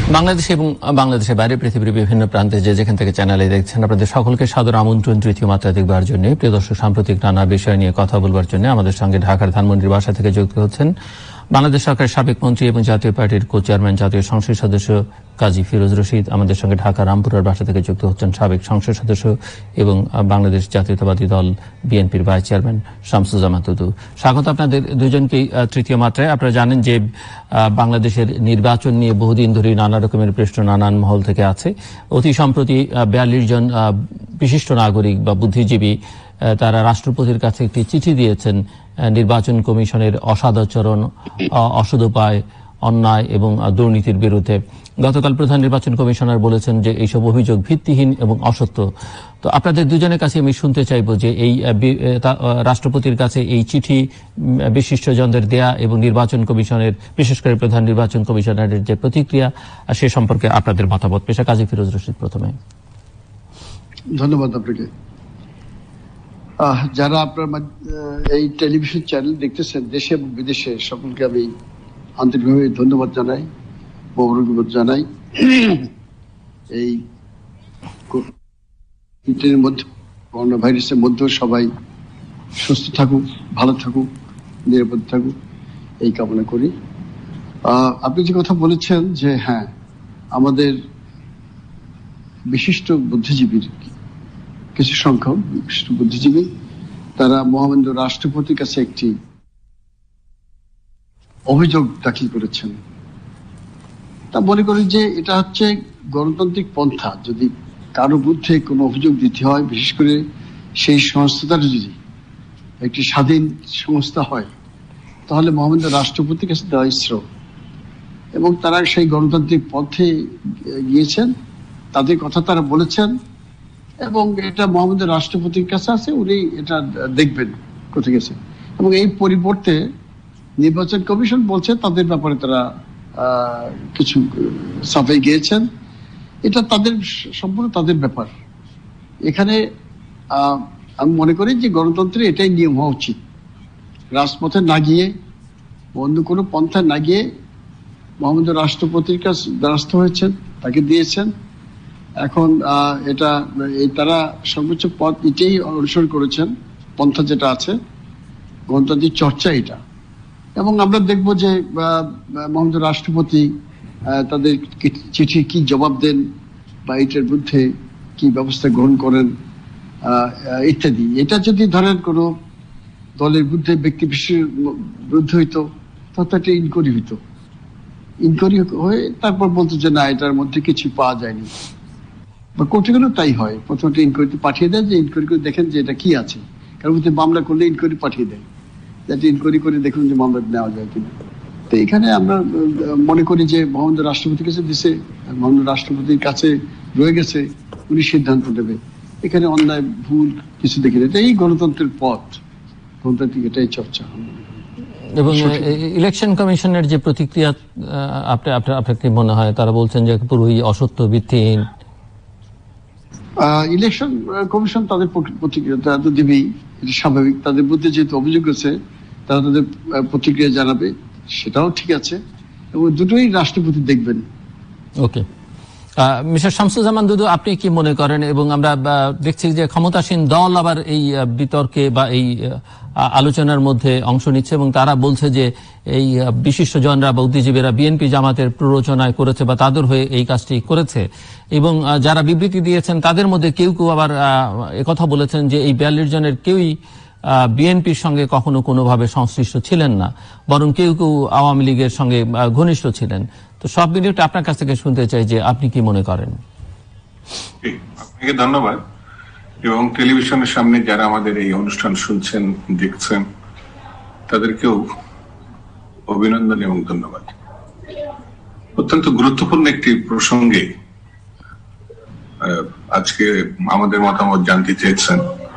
বাংলাদেশে এবং বাংলাদেশের বাইরে পৃথিবীর বিভিন্ন প্রান্তে যে যেখান থেকে চ্যানেলে দেখছেন আপনাদের সকলকে সাদর আমন্ত্রণ তৃতীয় মাত্রা দেখবার জন্য। প্রিয় দর্শক, সাম্প্রতিক নানা বিষয় নিয়ে কথা বলবার জন্য আমাদের সঙ্গে ঢাকার ধানমন্ডির বাসা থেকে যুক্ত হচ্ছেন বাংলাদেশ সরকারের সাবেক মন্ত্রী এবং জাতীয় পার্টির কো চেয়ারম্যান জাতীয় সংসদ সদস্য কাজী ফিরোজ রশিদ। আমাদের সঙ্গে ঢাকা রামপুরার বাসা থেকে যুক্ত হচ্ছেন সাবেক সংসদ সদস্য এবং বাংলাদেশ জাতীয়তাবাদী দল বিএনপির ভাইস চেয়ারম্যান শামসুজ্জামান দুদু। স্বাগত আপনাদের দুজনকেই তৃতীয় মাত্রায়। আপনারা জানেন যে বাংলাদেশের নির্বাচন নিয়ে বহুদিন ধরে নানা রকমের প্রশ্ন নানান মহল থেকে আছে। অতি সম্প্রতি 42 জন বিশিষ্ট নাগরিক বা বুদ্ধিজীবী তারা রাষ্ট্রপতির কাছে একটি চিঠি দিয়েছেন নির্বাচন কমিশনের অসদাচরণ, অসদুপায়, অন্যায় এবং দুর্নীতির বিরুদ্ধে। গতকাল প্রধান নির্বাচন কমিশনার বলেছেন যে এইসব অভিযোগ ভিত্তিহীন এবং অসত্য। তো আপনাদের দুজনের কাছে আমি শুনতে চাইব যে এই রাষ্ট্রপতির কাছে এই চিঠি বিশিষ্টজনদের দেয়া এবং নির্বাচন কমিশনের বিশেষ করে প্রধান নির্বাচন কমিশনারের যে প্রতিক্রিয়া সে সম্পর্কে আপনাদের মতামত পেশ। কাজী ফিরোজ রশিদ প্রথমে। ধন্যবাদ আপনাকে। যারা আপনার এই টেলিভিশন চ্যানেল দেখতেছেন দেশে এবং বিদেশে সকলকে আমি আন্তরিকভাবে ধন্যবাদ জানাই, মোবারকবাদ জানাই। এই কোভিডের মধ্যে, করোনা ভাইরাসের মধ্যেও সবাই সুস্থ থাকুক, ভালো থাকুক, নিরাপদ থাকুক এই কামনা করি। আপনি যে কথা বলেছেন যে হ্যাঁ, আমাদের বিশিষ্ট বুদ্ধিজীবীর কিছু সংখ্যক বিশিষ্ট বুদ্ধিজীবী তারা মহামান্য রাষ্ট্রপতির কাছে একটি অভিযোগ দাখিল করেছেন। তা মনে করি যে এটা হচ্ছে গণতান্ত্রিক পন্থা। যদি কারো বিরুদ্ধে কোনো অভিযোগ দিতে হয়, বিশেষ করে সেই সংস্থাটা যদি একটি স্বাধীন সংস্থা হয়, তাহলে মহামান্য রাষ্ট্রপতির কাছে দেওয়া শ্রেয়। এবং তারা সেই গণতান্ত্রিক পথে গিয়েছেন, তাদের কথা তারা বলেছেন এবং এটা মহামান্য রাষ্ট্রপতির কাছে আছে, উনি এটা দেখবেন কোথায় গেছে। এবং এই পরিবর্তে নির্বাচন কমিশন বলছে তাদের ব্যাপারে তারা কিছু সাফাই গিয়েছেন। এটা তাদের সম্পূর্ণ তাদের ব্যাপার। এখানে আমি মনে করি যে গণতন্ত্রে এটাই নিয়ম হওয়া উচিত। রাজপথে না গিয়ে, অন্য কোনো পন্থায় না গিয়ে মহামান্য রাষ্ট্রপতির কাছে দ্বারস্থ হয়েছেন, তাকে দিয়েছেন। এখন এটা তারা সর্বোচ্চ পথ এটাই অনুসরণ করেছেন, পন্থা যেটা আছে গণতান্ত্রিক চর্চা এটা। এবং আমরা দেখব যে মহামান্য রাষ্ট্রপতি তাদের চিঠি কি জবাব দেন বা এটার বিরুদ্ধে কি ব্যবস্থা গ্রহণ করেন ইত্যাদি। এটা যদি ধরেন কোনো দলের বিরুদ্ধে, ব্যক্তি বিশেষের বিরুদ্ধে হইতো, তত একটা ইনকোয়ারি হইতো। ইনকোয়ারি হয়ে তারপর বলতো যে না, এটার মধ্যে কিছু পাওয়া যায়নি। বা কোর্টে গেলেও তাই হয়, প্রথমে ইনকোয়ারিতে পাঠিয়ে দেয় যে ইনকোয়ারি করে দেখেন যে এটা কি আছে। কারণ মামলা করলে ইনকোয়ারি পাঠিয়ে দেয়, যাতে ইনকোয়ারি করে দেখুন যে মামলা নেওয়া যায় কিনা। তো এখানে আমরা মনে করি যে মহামান্য রাষ্ট্রপতির কাছে দিছে, মহামান্য রাষ্ট্রপতির কাছে রয়ে গেছে, উনি সিদ্ধান্ত দেবে। এখানে অন্যায় ভুল কিছু দেখি না। এই গণতন্ত্রের পথ, গণতান্ত্রিক এটাই চর্চা। এবং ইলেকশন কমিশনের যে প্রতিক্রিয়া আপনার কি মনে হয়? তারা বলছেন যে পুরোই অসত্য, ভিত্তিহীন। ইলেকশন কমিশন তাদের প্রতিক্রিয়া তারা তো দিবেই, এটা স্বাভাবিক। তাদের মধ্যে যেহেতু অভিযোগ আছে তারা তাদের প্রতিক্রিয়া জানাবে, সেটাও ঠিক আছে। এবং দুটোই রাষ্ট্রপতি দেখবেন। ওকে, মিস্টার শামসুজ্জামান দুদু, আপনি কি মনে করেন? এবং আমরা দেখছি যে ক্ষমতাসীন দল আবার এই বিতর্কে বা এই আলোচনার মধ্যে অংশ নিচ্ছে এবং তারা বলছে যে এই বিশিষ্টজনরা বা বুদ্ধিজীবীরা বিএনপি জামাতের প্ররোচনায় করেছে বা তাদের হয়ে এই কাজটি করেছে। এবং যারা বিবৃতি দিয়েছেন তাদের মধ্যে কেউ কেউ আবার একথা বলেছেন যে এই 42 জনের কেউই বিএনপির সঙ্গে কখনো কোনোভাবে সংশ্লিষ্ট ছিলেন না, বরং কেউ কেউ আওয়ামী লীগের সঙ্গে ঘনিষ্ঠ ছিলেন। তো সব মিলিয়ে আপনার কাছ থেকে শুনতে চাই যে আপনি কি মনে করেন? আপনাকে ধন্যবাদ। এবং টেলিভিশনের সামনে যারা আমাদের এই অনুষ্ঠান শুনছেন, দেখছেন, তাদেরকেও অভিনন্দন এবং ধন্যবাদ। অত্যন্ত গুরুত্বপূর্ণ একটি প্রসঙ্গে আজকে আমাদের মতামত জানতে চেয়েছেন।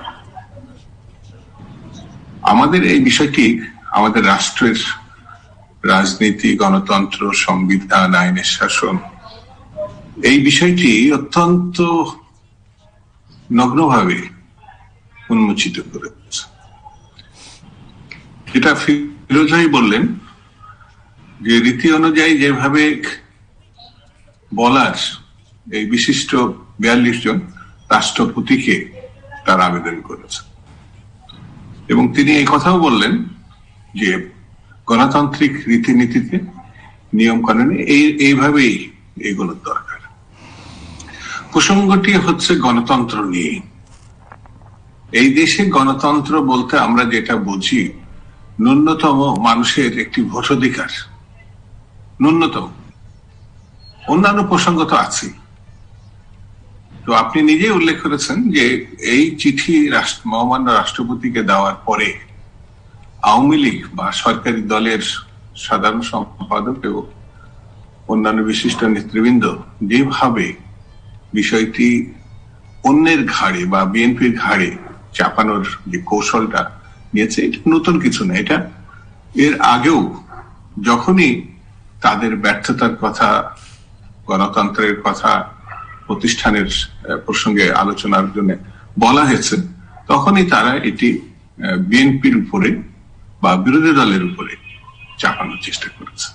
আমাদের এই বিষয়টি আমাদের রাষ্ট্রের রাজনীতি, গণতন্ত্র, সংবিধান, আইনের শাসন, এই বিষয়টি অত্যন্ত নগ্নভাবে উন্মোচিত করেছে। যেটা ফিরোজ ভাই বললেন যে রীতি অনুযায়ী যেভাবে বলার এই বিশিষ্ট 42 জন রাষ্ট্রপতিকে তার আবেদন করেছে। এবং তিনি এই কথাও বললেন যে গণতান্ত্রিক রীতিনীতিতে নিয়ম কানুনে এইভাবেই এগুলোর দরকার। প্রসঙ্গটি হচ্ছে গণতন্ত্র নিয়ে। এই দেশে গণতন্ত্র বলতে আমরা যেটা বুঝি, ন্যূনতম মানুষের একটি ভোটাধিকার, ন্যূনতম। অন্যান্য প্রসঙ্গ তো আছে। তো আপনি নিজেই উল্লেখ করেছেন যে এই চিঠি মহামান্য রাষ্ট্রপতিকে দেওয়ার পরে আওয়ামী লীগ বা সরকারি দলের সাধারণ সম্পাদক এবং অন্যান্য বিশিষ্ট নেতৃবৃন্দ যেভাবে বিষয়টি অন্যের ঘাড়ে বা বিএনপির ঘাড়ে চাপানোর যে কৌশলটা নিয়েছে, এটা নতুন কিছু না। এটা এর আগেও যখনই তাদের ব্যর্থতার কথা, গণতন্ত্রের কথা, প্রতিষ্ঠানের প্রসঙ্গে আলোচনার জন্য বলা হয়েছে, তখনই তারা এটি বিএনপির উপরে বা বিরোধী দলের উপরে চাপানোর চেষ্টা করেছে।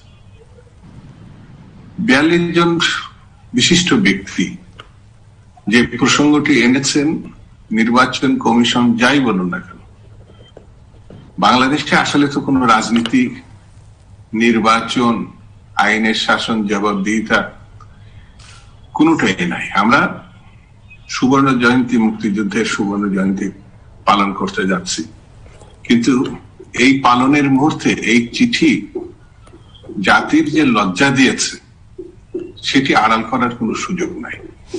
42 জন বিশিষ্ট ব্যক্তি যে প্রসঙ্গটি এনেছেন, নির্বাচন কমিশন যাই বলুন না কেন, বাংলাদেশে আসলে তো কোনো রাজনীতি, নির্বাচন, আইনের শাসন, জবাবদিহিতা কোনটাই নাই। আমরা সুবর্ণ জয়ন্তী, মুক্তিযুদ্ধের সুবর্ণ জয়ন্তী পালন করতে যাচ্ছি, কিন্তু এই পালনের মুহূর্তে এই চিঠি জাতির যে লজ্জা দিয়েছে সেটি আড়াল করার কোনো সুযোগ নাই।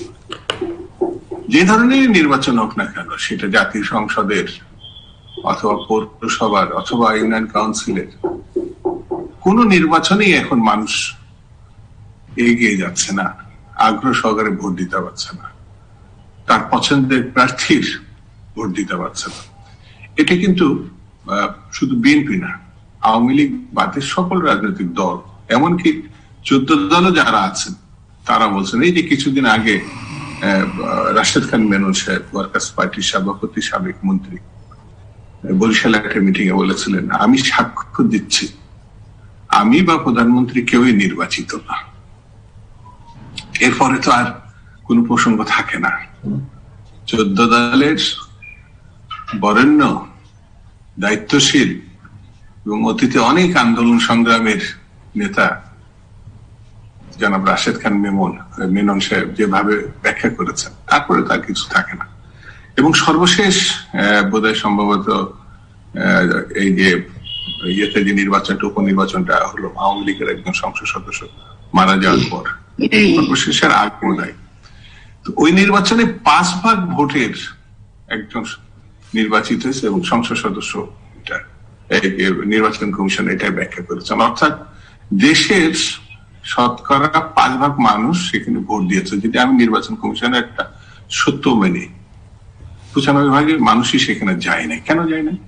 যে ধরনের নির্বাচন হোক না কেন, সেটা জাতীয় সংসদের অথবা পৌরসভার অথবা ইউনিয়ন কাউন্সিলের, কোন নির্বাচনেই এখন মানুষ এগিয়ে যাচ্ছে না, আগ্রহ সহকারে ভোট দিতে পারছে না, তার পছন্দের প্রার্থীর ভোট দিতে পারছে না। এটা কিন্তু শুধু বিএনপি না, আওয়ামী লীগ বাদের সকল রাজনৈতিক দল, এমনকি 14 দলও যারা আছেন তারা বলছেন। এই যে কিছুদিন আগে রাশেদ খান মেনন সাহেব, ওয়ার্কার্স পার্টির সভাপতি, সাবেক মন্ত্রী, বরিশালে একটা মিটিং এ বলেছিলেন, আমি সাক্ষ্য দিচ্ছি আমি বা প্রধানমন্ত্রী কেউই নির্বাচিত না। এরপরে তো আর কোন প্রসঙ্গ থাকে না। 14 দলের বরেণ্য, দায়িত্বশীল এবং অতীতে অনেক আন্দোলন সংগ্রামের নেতা জনাব রাশেদ খান মেনন সাহেব যেভাবে ব্যাখ্যা করেছেন, তারপরে তার কিছু থাকে না। এবং সর্বশেষ বোধহয় সম্ভবত এই যে ইয়েতে যে নির্বাচনটা, উপনির্বাচনটা হলো আওয়ামী লীগের একজন সংসদ সদস্য মারা যাওয়ার পর, সর্বশেষের আগ বোধহয়, তো ওই নির্বাচনে 5 ভাগ ভোটের একজন নির্বাচিত হয়েছে এবং সংসদ সদস্য নির্বাচন কমিশন এটাই ব্যাখ্যা করেছেন। অর্থাৎ দেশের শতকরা 5 ভাগ মানুষ সেখানে ভোট দিয়েছে। যদি আমি নির্বাচন কমিশনের একটা সত্য মেনে 95 ভাগের মানুষই সেখানে যায় নাই। কেন যায় নাই?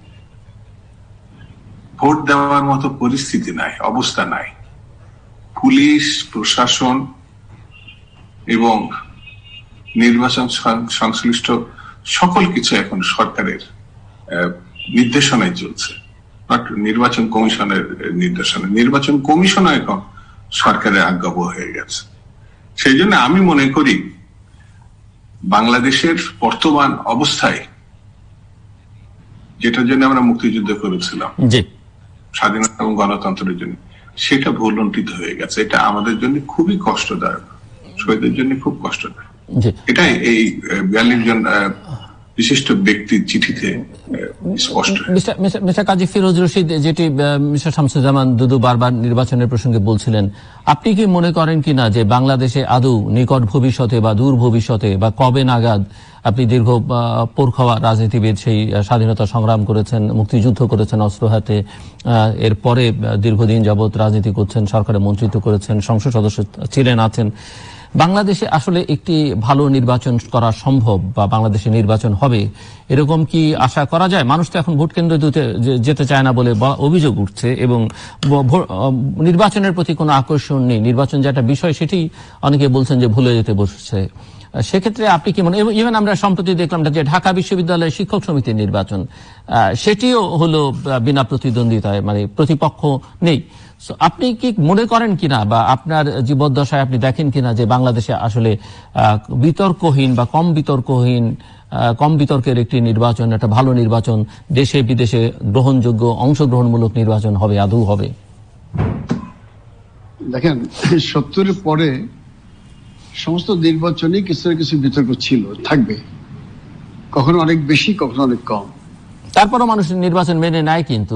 ভোট দেওয়ার মতো পরিস্থিতি নাই, অবস্থা নাই। পুলিশ, প্রশাসন এবং নির্বাচন সংশ্লিষ্ট সকল কিছু এখন সরকারের নির্দেশনায় চলছে, নির্বাচন কমিশনের নির্দেশনা। নির্বাচন কমিশনও এখন সরকারের আজ্ঞাবহ হয়ে গেছে। সেই জন্য আমি মনে করি বাংলাদেশের বর্তমান অবস্থায়, যেটার জন্য আমরা মুক্তিযুদ্ধ করেছিলাম, স্বাধীনতা এবং গণতন্ত্রের জন্য, সেটা ভুলুণ্ঠিত হয়ে গেছে। এটা আমাদের জন্য খুবই কষ্টদায়ক, শহীদের জন্য খুব কষ্টদায়ক। এটাই এই 42 জন বিশিষ্ট ব্যক্তির চিঠিতে স্পষ্ট। মিস্টার কাজী ফিরোজ রশিদ, যেটি মিস্টার শামসুজ্জামান দুদু বারবার নির্বাচনের প্রসঙ্গে বলছিলেন, আপনি কি মনে করেন কিনা যে বাংলাদেশে আদৌ নিকট ভবিষ্যতে বা দূর ভবিষ্যতে বা কবে নাগাদ, আপনি দীর্ঘ পোরখাওয়া রাজনীতিবিদ, সেই স্বাধীনতা সংগ্রাম করেছেন, মুক্তিযুদ্ধ করেছেন অস্ত্র হাতে, এরপরে দীর্ঘদিন যাবৎ রাজনীতি করছেন, সরকারে মন্ত্রিত্ব করেছেন, সংসদ সদস্য ছিলেন, আছেন, বাংলাদেশে আসলে একটি ভালো নির্বাচন করা সম্ভব বা বাংলাদেশে নির্বাচন হবে, এরকম কি আশা করা যায়? মানুষ তো এখন ভোট কেন্দ্রে যেতে চায় না বলে অভিযোগ উঠছে এবং নির্বাচনের প্রতি কোনো আকর্ষণ নেই। নির্বাচন যে একটা বিষয়, সেটি অনেকে বলছেন যে ভুলে যেতে বসছে। সেক্ষেত্রে আপনি কি মনে, ইভেন আমরা সম্প্রতি দেখলাম যে ঢাকা বিশ্ববিদ্যালয়ের শিক্ষক সমিতির নির্বাচন, সেটিও হলো বিনা প্রতিদ্বন্দ্বিতায়, মানে প্রতিপক্ষ নেই। আপনি কি মনে করেন কিনা বা আপনার জীবদ্দশায় আপনি দেখেন কিনা যে বাংলাদেশে আসলে বিতর্কহীন বা কম বিতর্কের একটি নির্বাচন, একটা ভালো নির্বাচন, দেশে বিদেশে গ্রহণযোগ্য অংশগ্রহণমূলক নির্বাচন হবে, আদৌ হবে? দেখেন, 70-এর পরে সমস্ত নির্বাচনে কিছু না কিছু বিতর্ক ছিল, থাকবে, কখনো অনেক বেশি, কখনো অনেক কম। তারপরও মানুষ নির্বাচন মেনে নেয়, কিন্তু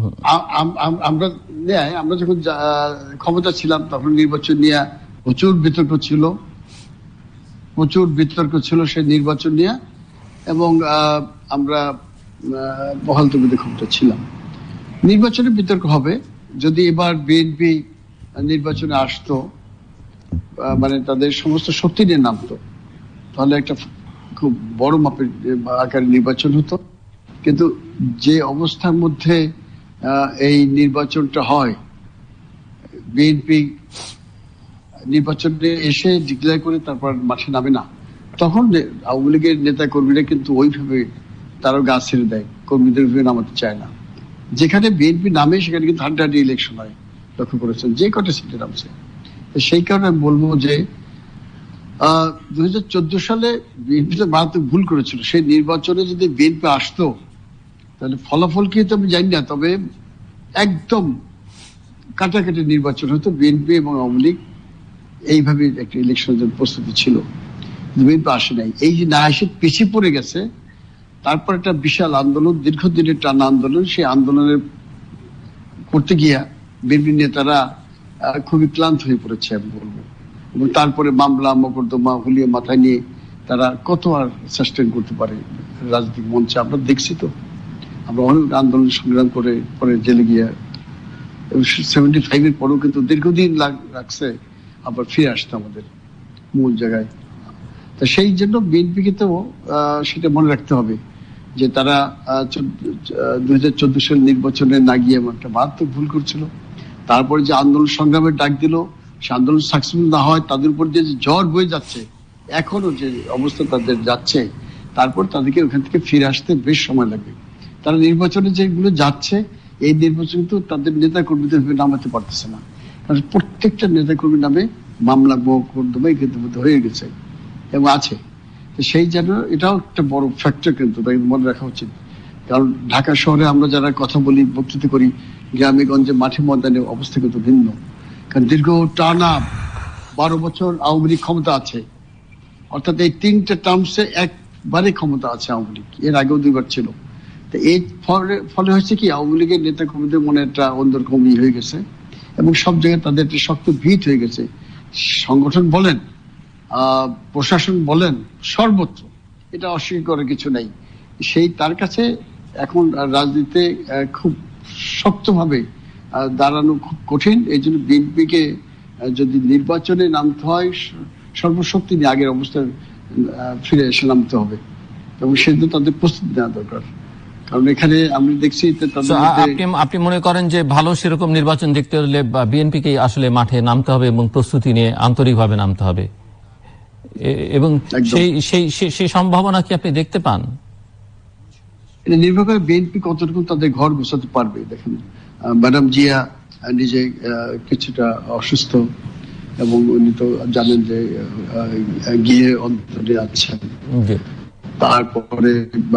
আমরা যখন ক্ষমতা ছিলাম তখন নির্বাচন নিয়ে প্রচুর বিতর্ক ছিল সেই নির্বাচন নিয়ে, এবং আমরা বহাল তবিয়তে ক্ষমতা ছিলাম। নির্বাচনে বিতর্ক হবে। যদি এবার বিএনপি নির্বাচনে আসতো, মানে তাদের সমস্ত শক্তি নিয়ে নামতো, তাহলে একটা খুব বড় মাপের আকারে নির্বাচন হতো। কিন্তু যে অবস্থার মধ্যে এই নির্বাচনটা হয়, বিএনপি নির্বাচনে এসে ডিক্লেয়ার করে তারপর মাঠে নামে না, তখন আওয়ামী লীগের নেতা কর্মীরা কিন্তু ওইভাবে তারাও গা ছেড়ে দেয়, কর্মীদের নামাতে চায় না। যেখানে বিএনপি নামে সেখানে কিন্তু হাড্ডাহাড্ডি ইলেকশন হয়, লক্ষ্য করেছেন, যে কটা সিটে নামছে। সেই কারণে আমি বলবো যে 2014 সালে বিএনপি মারাত্মক ভুল করেছিল। সেই নির্বাচনে যদি বিএনপি আসতো তাহলে ফলাফল কি হতো আমি জানি না, তবে একদম কাটাকাটি নির্বাচন হতো। বিএনপি এবং আওয়ামী লীগ এইভাবে একটা ইলেকশনের জন্য প্রস্তুতি ছিল, বিএনপি আসে নাই। এই যে না এসে পিছিয়ে পড়ে গেছে, তারপর একটা বিশাল আন্দোলন, দীর্ঘদিনের টানা আন্দোলন, সেই আন্দোলনের করতে গিয়া বিএনপি নেতারা খুবই ক্লান্ত হয়ে পড়েছে আমি বলবো। এবং তারপরে মামলা মোকদ্দমা হুলিয়ে মাথায় নিয়ে তারা কত আর সাস্টেন করতে পারে রাজনৈতিক মঞ্চে। আমরা দেখছি তো, আমরা অনেক আন্দোলন সংগ্রাম করে পরে জেলে গিয়ে 75-এর পরেও কিন্তু দীর্ঘদিন লাগছে আবার ফিরে আসতে আমাদের মূল জায়গায়। তা সেই জন্য বিএনপিকে তো সেটা মনে রাখতে হবে যে তারা 2014 সাল নির্বাচনে না গিয়ে একটা মারাত্মক ভুল করছিল। তারপরে যে আন্দোলন সংগ্রামের ডাক দিল, সে আন্দোলন সাকসেসফুল না হয়, তাদের উপর যে ঝড় বয়ে যাচ্ছে, এখনো যে অবস্থা তাদের যাচ্ছে, তারপর তাদেরকে ওখান থেকে ফিরে আসতে বেশ সময় লাগবে। তারা নির্বাচনে যেগুলো যাচ্ছে, এই নির্বাচন তো তাদের নেতা কর্মীদের নামাতে পারতেছে না, কারণ প্রত্যেকটা নেতা কর্মীর নামে মামলা মোকদ্দমা কিন্তু হয়ে গেছে এবং আছে। সেই জন্য এটাও একটা বড় ফ্যাক্টর, কিন্তু তাই মনে রাখা উচিত। কারণ ঢাকা শহরে আমরা যারা কথা বলি, বক্তৃতা করি, গ্রামে গঞ্জে মাঠে ময়দানে অবস্থা কিন্তু ভিন্ন। কারণ দীর্ঘ টানা 12 বছর আওয়ামী লীগ ক্ষমতা আছে, অর্থাৎ এই 3টে টার্মসে একবারে ক্ষমতা আছে আওয়ামী লীগ, এর আগেও 2বার ছিল। তো এই ফলে হয়েছে কি, আওয়ামী লীগের নেতা কর্মীদের মনে একটা অন্যরকম হয়ে গেছে এবং সব জায়গায় তাদের একটা শক্ত ভিত হয়ে গেছে। সংগঠন বলেন, প্রশাসন বলেন, সর্বত্র, এটা অস্বীকার করার কিছু নাই। সেই তার কাছে এখন রাজনীতিতে খুব শক্তভাবে দাঁড়ানো খুব কঠিন। এই জন্য বিএনপিকে যদি নির্বাচনে নামতে হয়, সর্বশক্তি নিয়ে আগের অবস্থায় ফিরে এসে নামতে হবে এবং সেজন্য তাদের প্রস্তুতি নেওয়া দরকার। কারণ এখানে আমি দেখছি আপনি মনে করেন যে ভালো সেরকম নির্বাচন দেখতে হলে বিএনপিকে আসলে মাঠে নামতে হবে এবং প্রস্তুতি নিয়ে আন্তরিকভাবে নামতে হবে, এবং সেই সম্ভাবনা কি আপনি দেখতে পান? এটা নির্ভর করে বিএনপি কতটুকু তাদের ঘর গোছাতে পারবে। দেখেন, ম্যাডাম জিয়া নিজে কিছুটা অসুস্থ এবং উনি তো জানেন যে গিয়ে অন্তরে আছেন। তারপরে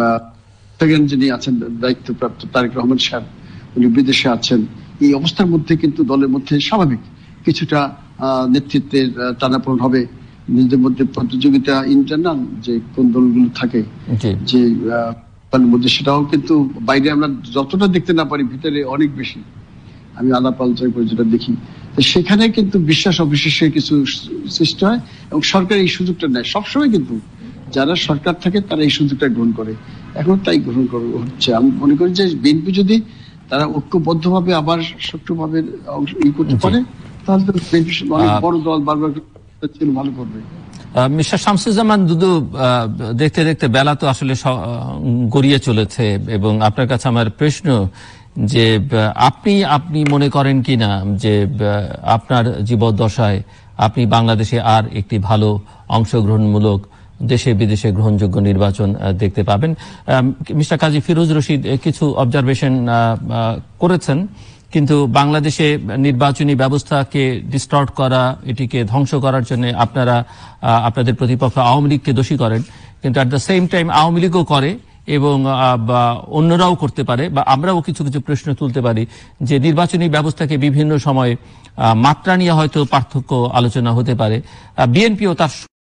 যিনি আছেন দায়িত্বপ্রাপ্ত তারেক রহমান সাহেব, উনি বিদেশে আছেন। এই অবস্থার মধ্যে কিন্তু দলের মধ্যে স্বাভাবিক কিছুটা নেতৃত্বের টানাপোড়েন হবে, নিজেদের মধ্যে প্রতিযোগিতা, ইন্টারনাল যে কোন দলগুলো থাকে যে মধ্যে, সেটাও কিন্তু বাইরে আমরা যতটা দেখতে না পারি, ভিতরে অনেক বেশি। আমি আলাপ আলোচনা করে যেটা দেখি, সেখানে কিন্তু বিশ্বাস অবিশ্বাসের কিছু সৃষ্টি হয় এবং সরকার এই সুযোগটা নেয় সবসময়। কিন্তু যারা সরকার থাকে তারা এই সুযোগটা গ্রহণ করে, এখন তাই গ্রহণ হচ্ছে। আমি মনে করি যে বিএনপি যদি তারা ঐক্যবদ্ধভাবে আবার সক্রিয়ভাবে করতে পারে, তাহলে তো অনেক বড় দল বারবার ভালো করবে। মিস্টার শামসুজ্জামান দুদু, দেখতে দেখতে বেলা তো আসলে গড়িয়ে চলেছে এবং আপনার কাছে আমার প্রশ্ন যে আপনি মনে করেন কিনা যে আপনার জীবদ্দশায় আপনি বাংলাদেশে আর একটি ভালো অংশগ্রহণমূলক দেশে বিদেশে গ্রহণযোগ্য নির্বাচন দেখতে পাবেন? মিস্টার কাজী ফিরোজ রশিদ কিছু অবজারভেশন করেছেন কিন্তু বাংলাদেশে নির্বাচনী ব্যবস্থাকে ডিস্টর্ট করা, এটিকে ধ্বংস করার জন্য আপনারা আপনাদের প্রতিপক্ষ আওয়ামী লীগকে দোষী করেন, কিন্তু at the same time Awami লীগও করে এবং অন্যরাও করতে পারে, বা আমরাও কিছু কিছু প্রশ্ন তুলতে পারি যে নির্বাচনী ব্যবস্থাকে বিভিন্ন সময় মাত্রা নিয়ে হয়তো পার্থক্য আলোচনা হতে পারে। বিএনপিও তার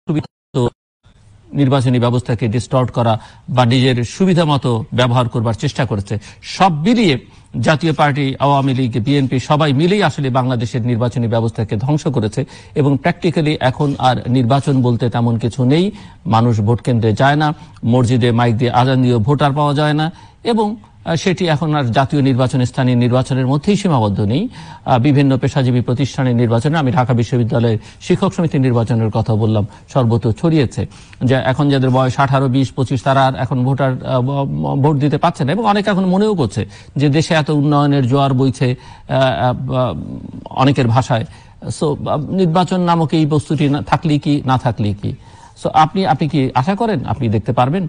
নির্বাচনী ব্যবস্থাকে ডিস্টর্ট করা বা নিজের সুবিধা মতো ব্যবহার করবার চেষ্টা করেছে। সব মিলিয়ে জাতীয় পার্টি, আওয়ামী লীগ, বিএনপি সবাই মিলেই আসলে বাংলাদেশের নির্বাচনী ব্যবস্থাকে ধ্বংস করেছে এবং প্র্যাকটিক্যালি এখন আর নির্বাচন বলতে তেমন কিছু নেই। মানুষ ভোট কেন্দ্রে যায় না, মসজিদে মাইক দিয়ে আজান দিয়ে ভোটার পাওয়া যায় না, এবং সেটি এখন আর জাতীয় নির্বাচনে, স্থানীয় নির্বাচনের মধ্যেই সীমাবদ্ধ নেই। বিভিন্ন পেশাজীবী প্রতিষ্ঠানের নির্বাচনে, আমি ঢাকা বিশ্ববিদ্যালয়ের শিক্ষক সমিতির নির্বাচনের কথা বললাম, সর্বত্র ছড়িয়েছে যে এখন যাদের বয়স 18, 20, 25 তারা আর এখন ভোট দিতে পারছে না, এবং অনেকে এখন মনেও করছে যে দেশে এত উন্নয়নের জোয়ার বইছে অনেকের ভাষায়। সো নির্বাচন নামক এই বস্তুটি থাকলেই কি, না থাকলেই কি? সো আপনি কি আশা করেন আপনি দেখতে পারবেন?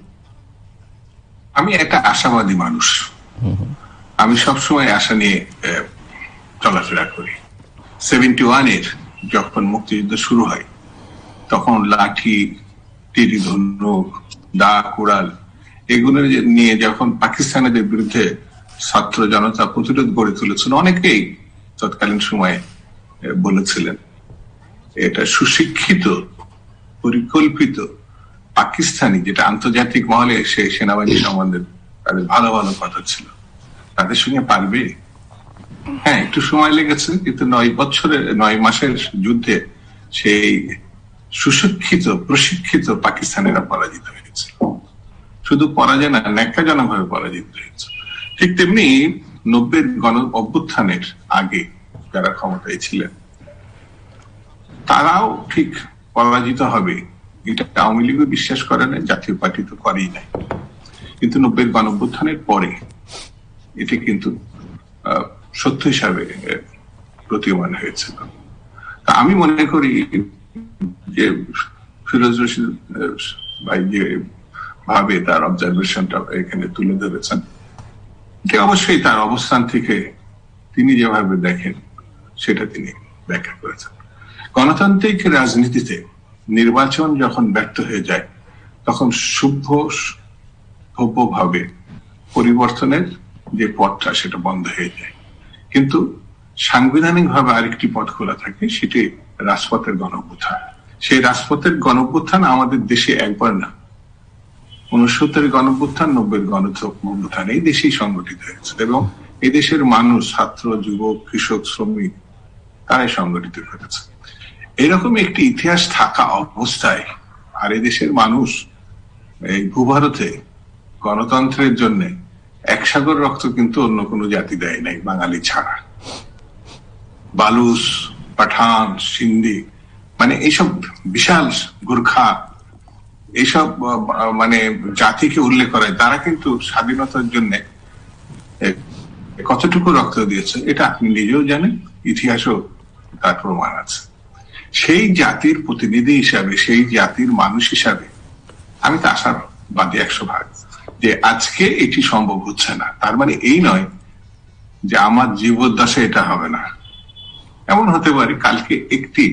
আমি একটা আশাবাদী মানুষ, আমি সবসময় আশা নিয়ে চলাফেরা করি। 71-এর যখন মুক্তিযুদ্ধ শুরু হয় তখন লাঠি, তীর ধনুক, দা, কুড়াল এগুলো নিয়ে যখন পাকিস্তানিদের বিরুদ্ধে ছাত্র জনতা প্রতিরোধ গড়ে তুলেছিল, অনেকেই তৎকালীন সময়ে বলেছিলেন এটা সুশিক্ষিত, পরিকল্পিত পাকিস্তানি, যেটা আন্তর্জাতিক মহলে সেই সেনাবাহিনী সম্বন্ধে তাদের ভালো ভালো কথা ছিল, তাদের সঙ্গে পারবে? হ্যাঁ, একটু সময় লেগেছে, কিন্তু 9 মাসের যুদ্ধে সেই সুশিক্ষিত, প্রশিক্ষিত পাকিস্তানিরা পরাজিত হয়েছে। শুধু পরাজয় না, ন্যাক্কাজনক ভাবে পরাজিত হয়েছে। ঠিক তেমনি 90-এর গণ অভ্যুত্থানের আগে যারা ক্ষমতায় ছিলেন তারাও ঠিক পরাজিত হবে এটা আওয়ামী লীগও বিশ্বাস করে না, জাতীয় পার্টি তো করেই নাই। কিন্তু 90-এর গণঅভ্যুত্থানের পরে এটি কিন্তু সত্য হিসাবে প্রতীয়মান হয়েছিল। তা আমি মনে করি যে ফিরোজ রশিদ ভাই যে ভাবে তার অবজারভেশনটা এখানে তুলে ধরেছেন, যে অবশ্যই তার অবস্থান থেকে তিনি যেভাবে দেখেন সেটা তিনি ব্যাখ্যা করেছেন। গণতান্ত্রিক রাজনীতিতে নির্বাচন যখন ব্যর্থ হয়ে যায় তখন ভব্যভাবে পরিবর্তনের যে পথটা সেটা বন্ধ হয়ে যায়, কিন্তু সাংবিধানিক ভাবে আরেকটি পথ খোলা থাকে, সেটি রাজপথের গণঅভ্যুত্থান। সেই রাজপথের গণঅভ্যুত্থান আমাদের দেশে একবার না, 69-এর গণঅভ্যুত্থান, 90-এর গণঅভ্যুত্থান এই দেশেই সংগঠিত হয়েছে, এবং এই দেশের মানুষ, ছাত্র, যুবক, কৃষক, শ্রমিক তারাই সংগঠিত করেছে। এরকম একটি ইতিহাস থাকা অবস্থায় আর এই দেশের মানুষ এই ভূভারতে গণতন্ত্রের জন্য 1 সাগর রক্ত কিন্তু অন্য কোনো জাতি দেয় নাই বাঙালি ছাড়া। বালুচ, পাঠান, সিন্ধি, মানে এইসব বিশাল গোর্খা, এইসব মানে জাতিকে উল্লেখ করে, তারা কিন্তু স্বাধীনতার জন্য কতটুকু রক্ত দিয়েছে এটা আপনি নিজেও জানেন, ইতিহাসও তার প্রমাণ আছে। সেই জাতির প্রতিনিধি হিসাবে, সেই জাতির মানুষ হিসাবে আমি তো আশাবাদী 100%, যে আজকে এটি সম্ভব হচ্ছে না, তার মানে এই নয় যে আমার জীবদ্দশা এটা হবে না। এমন হতে পারে কালকে একটি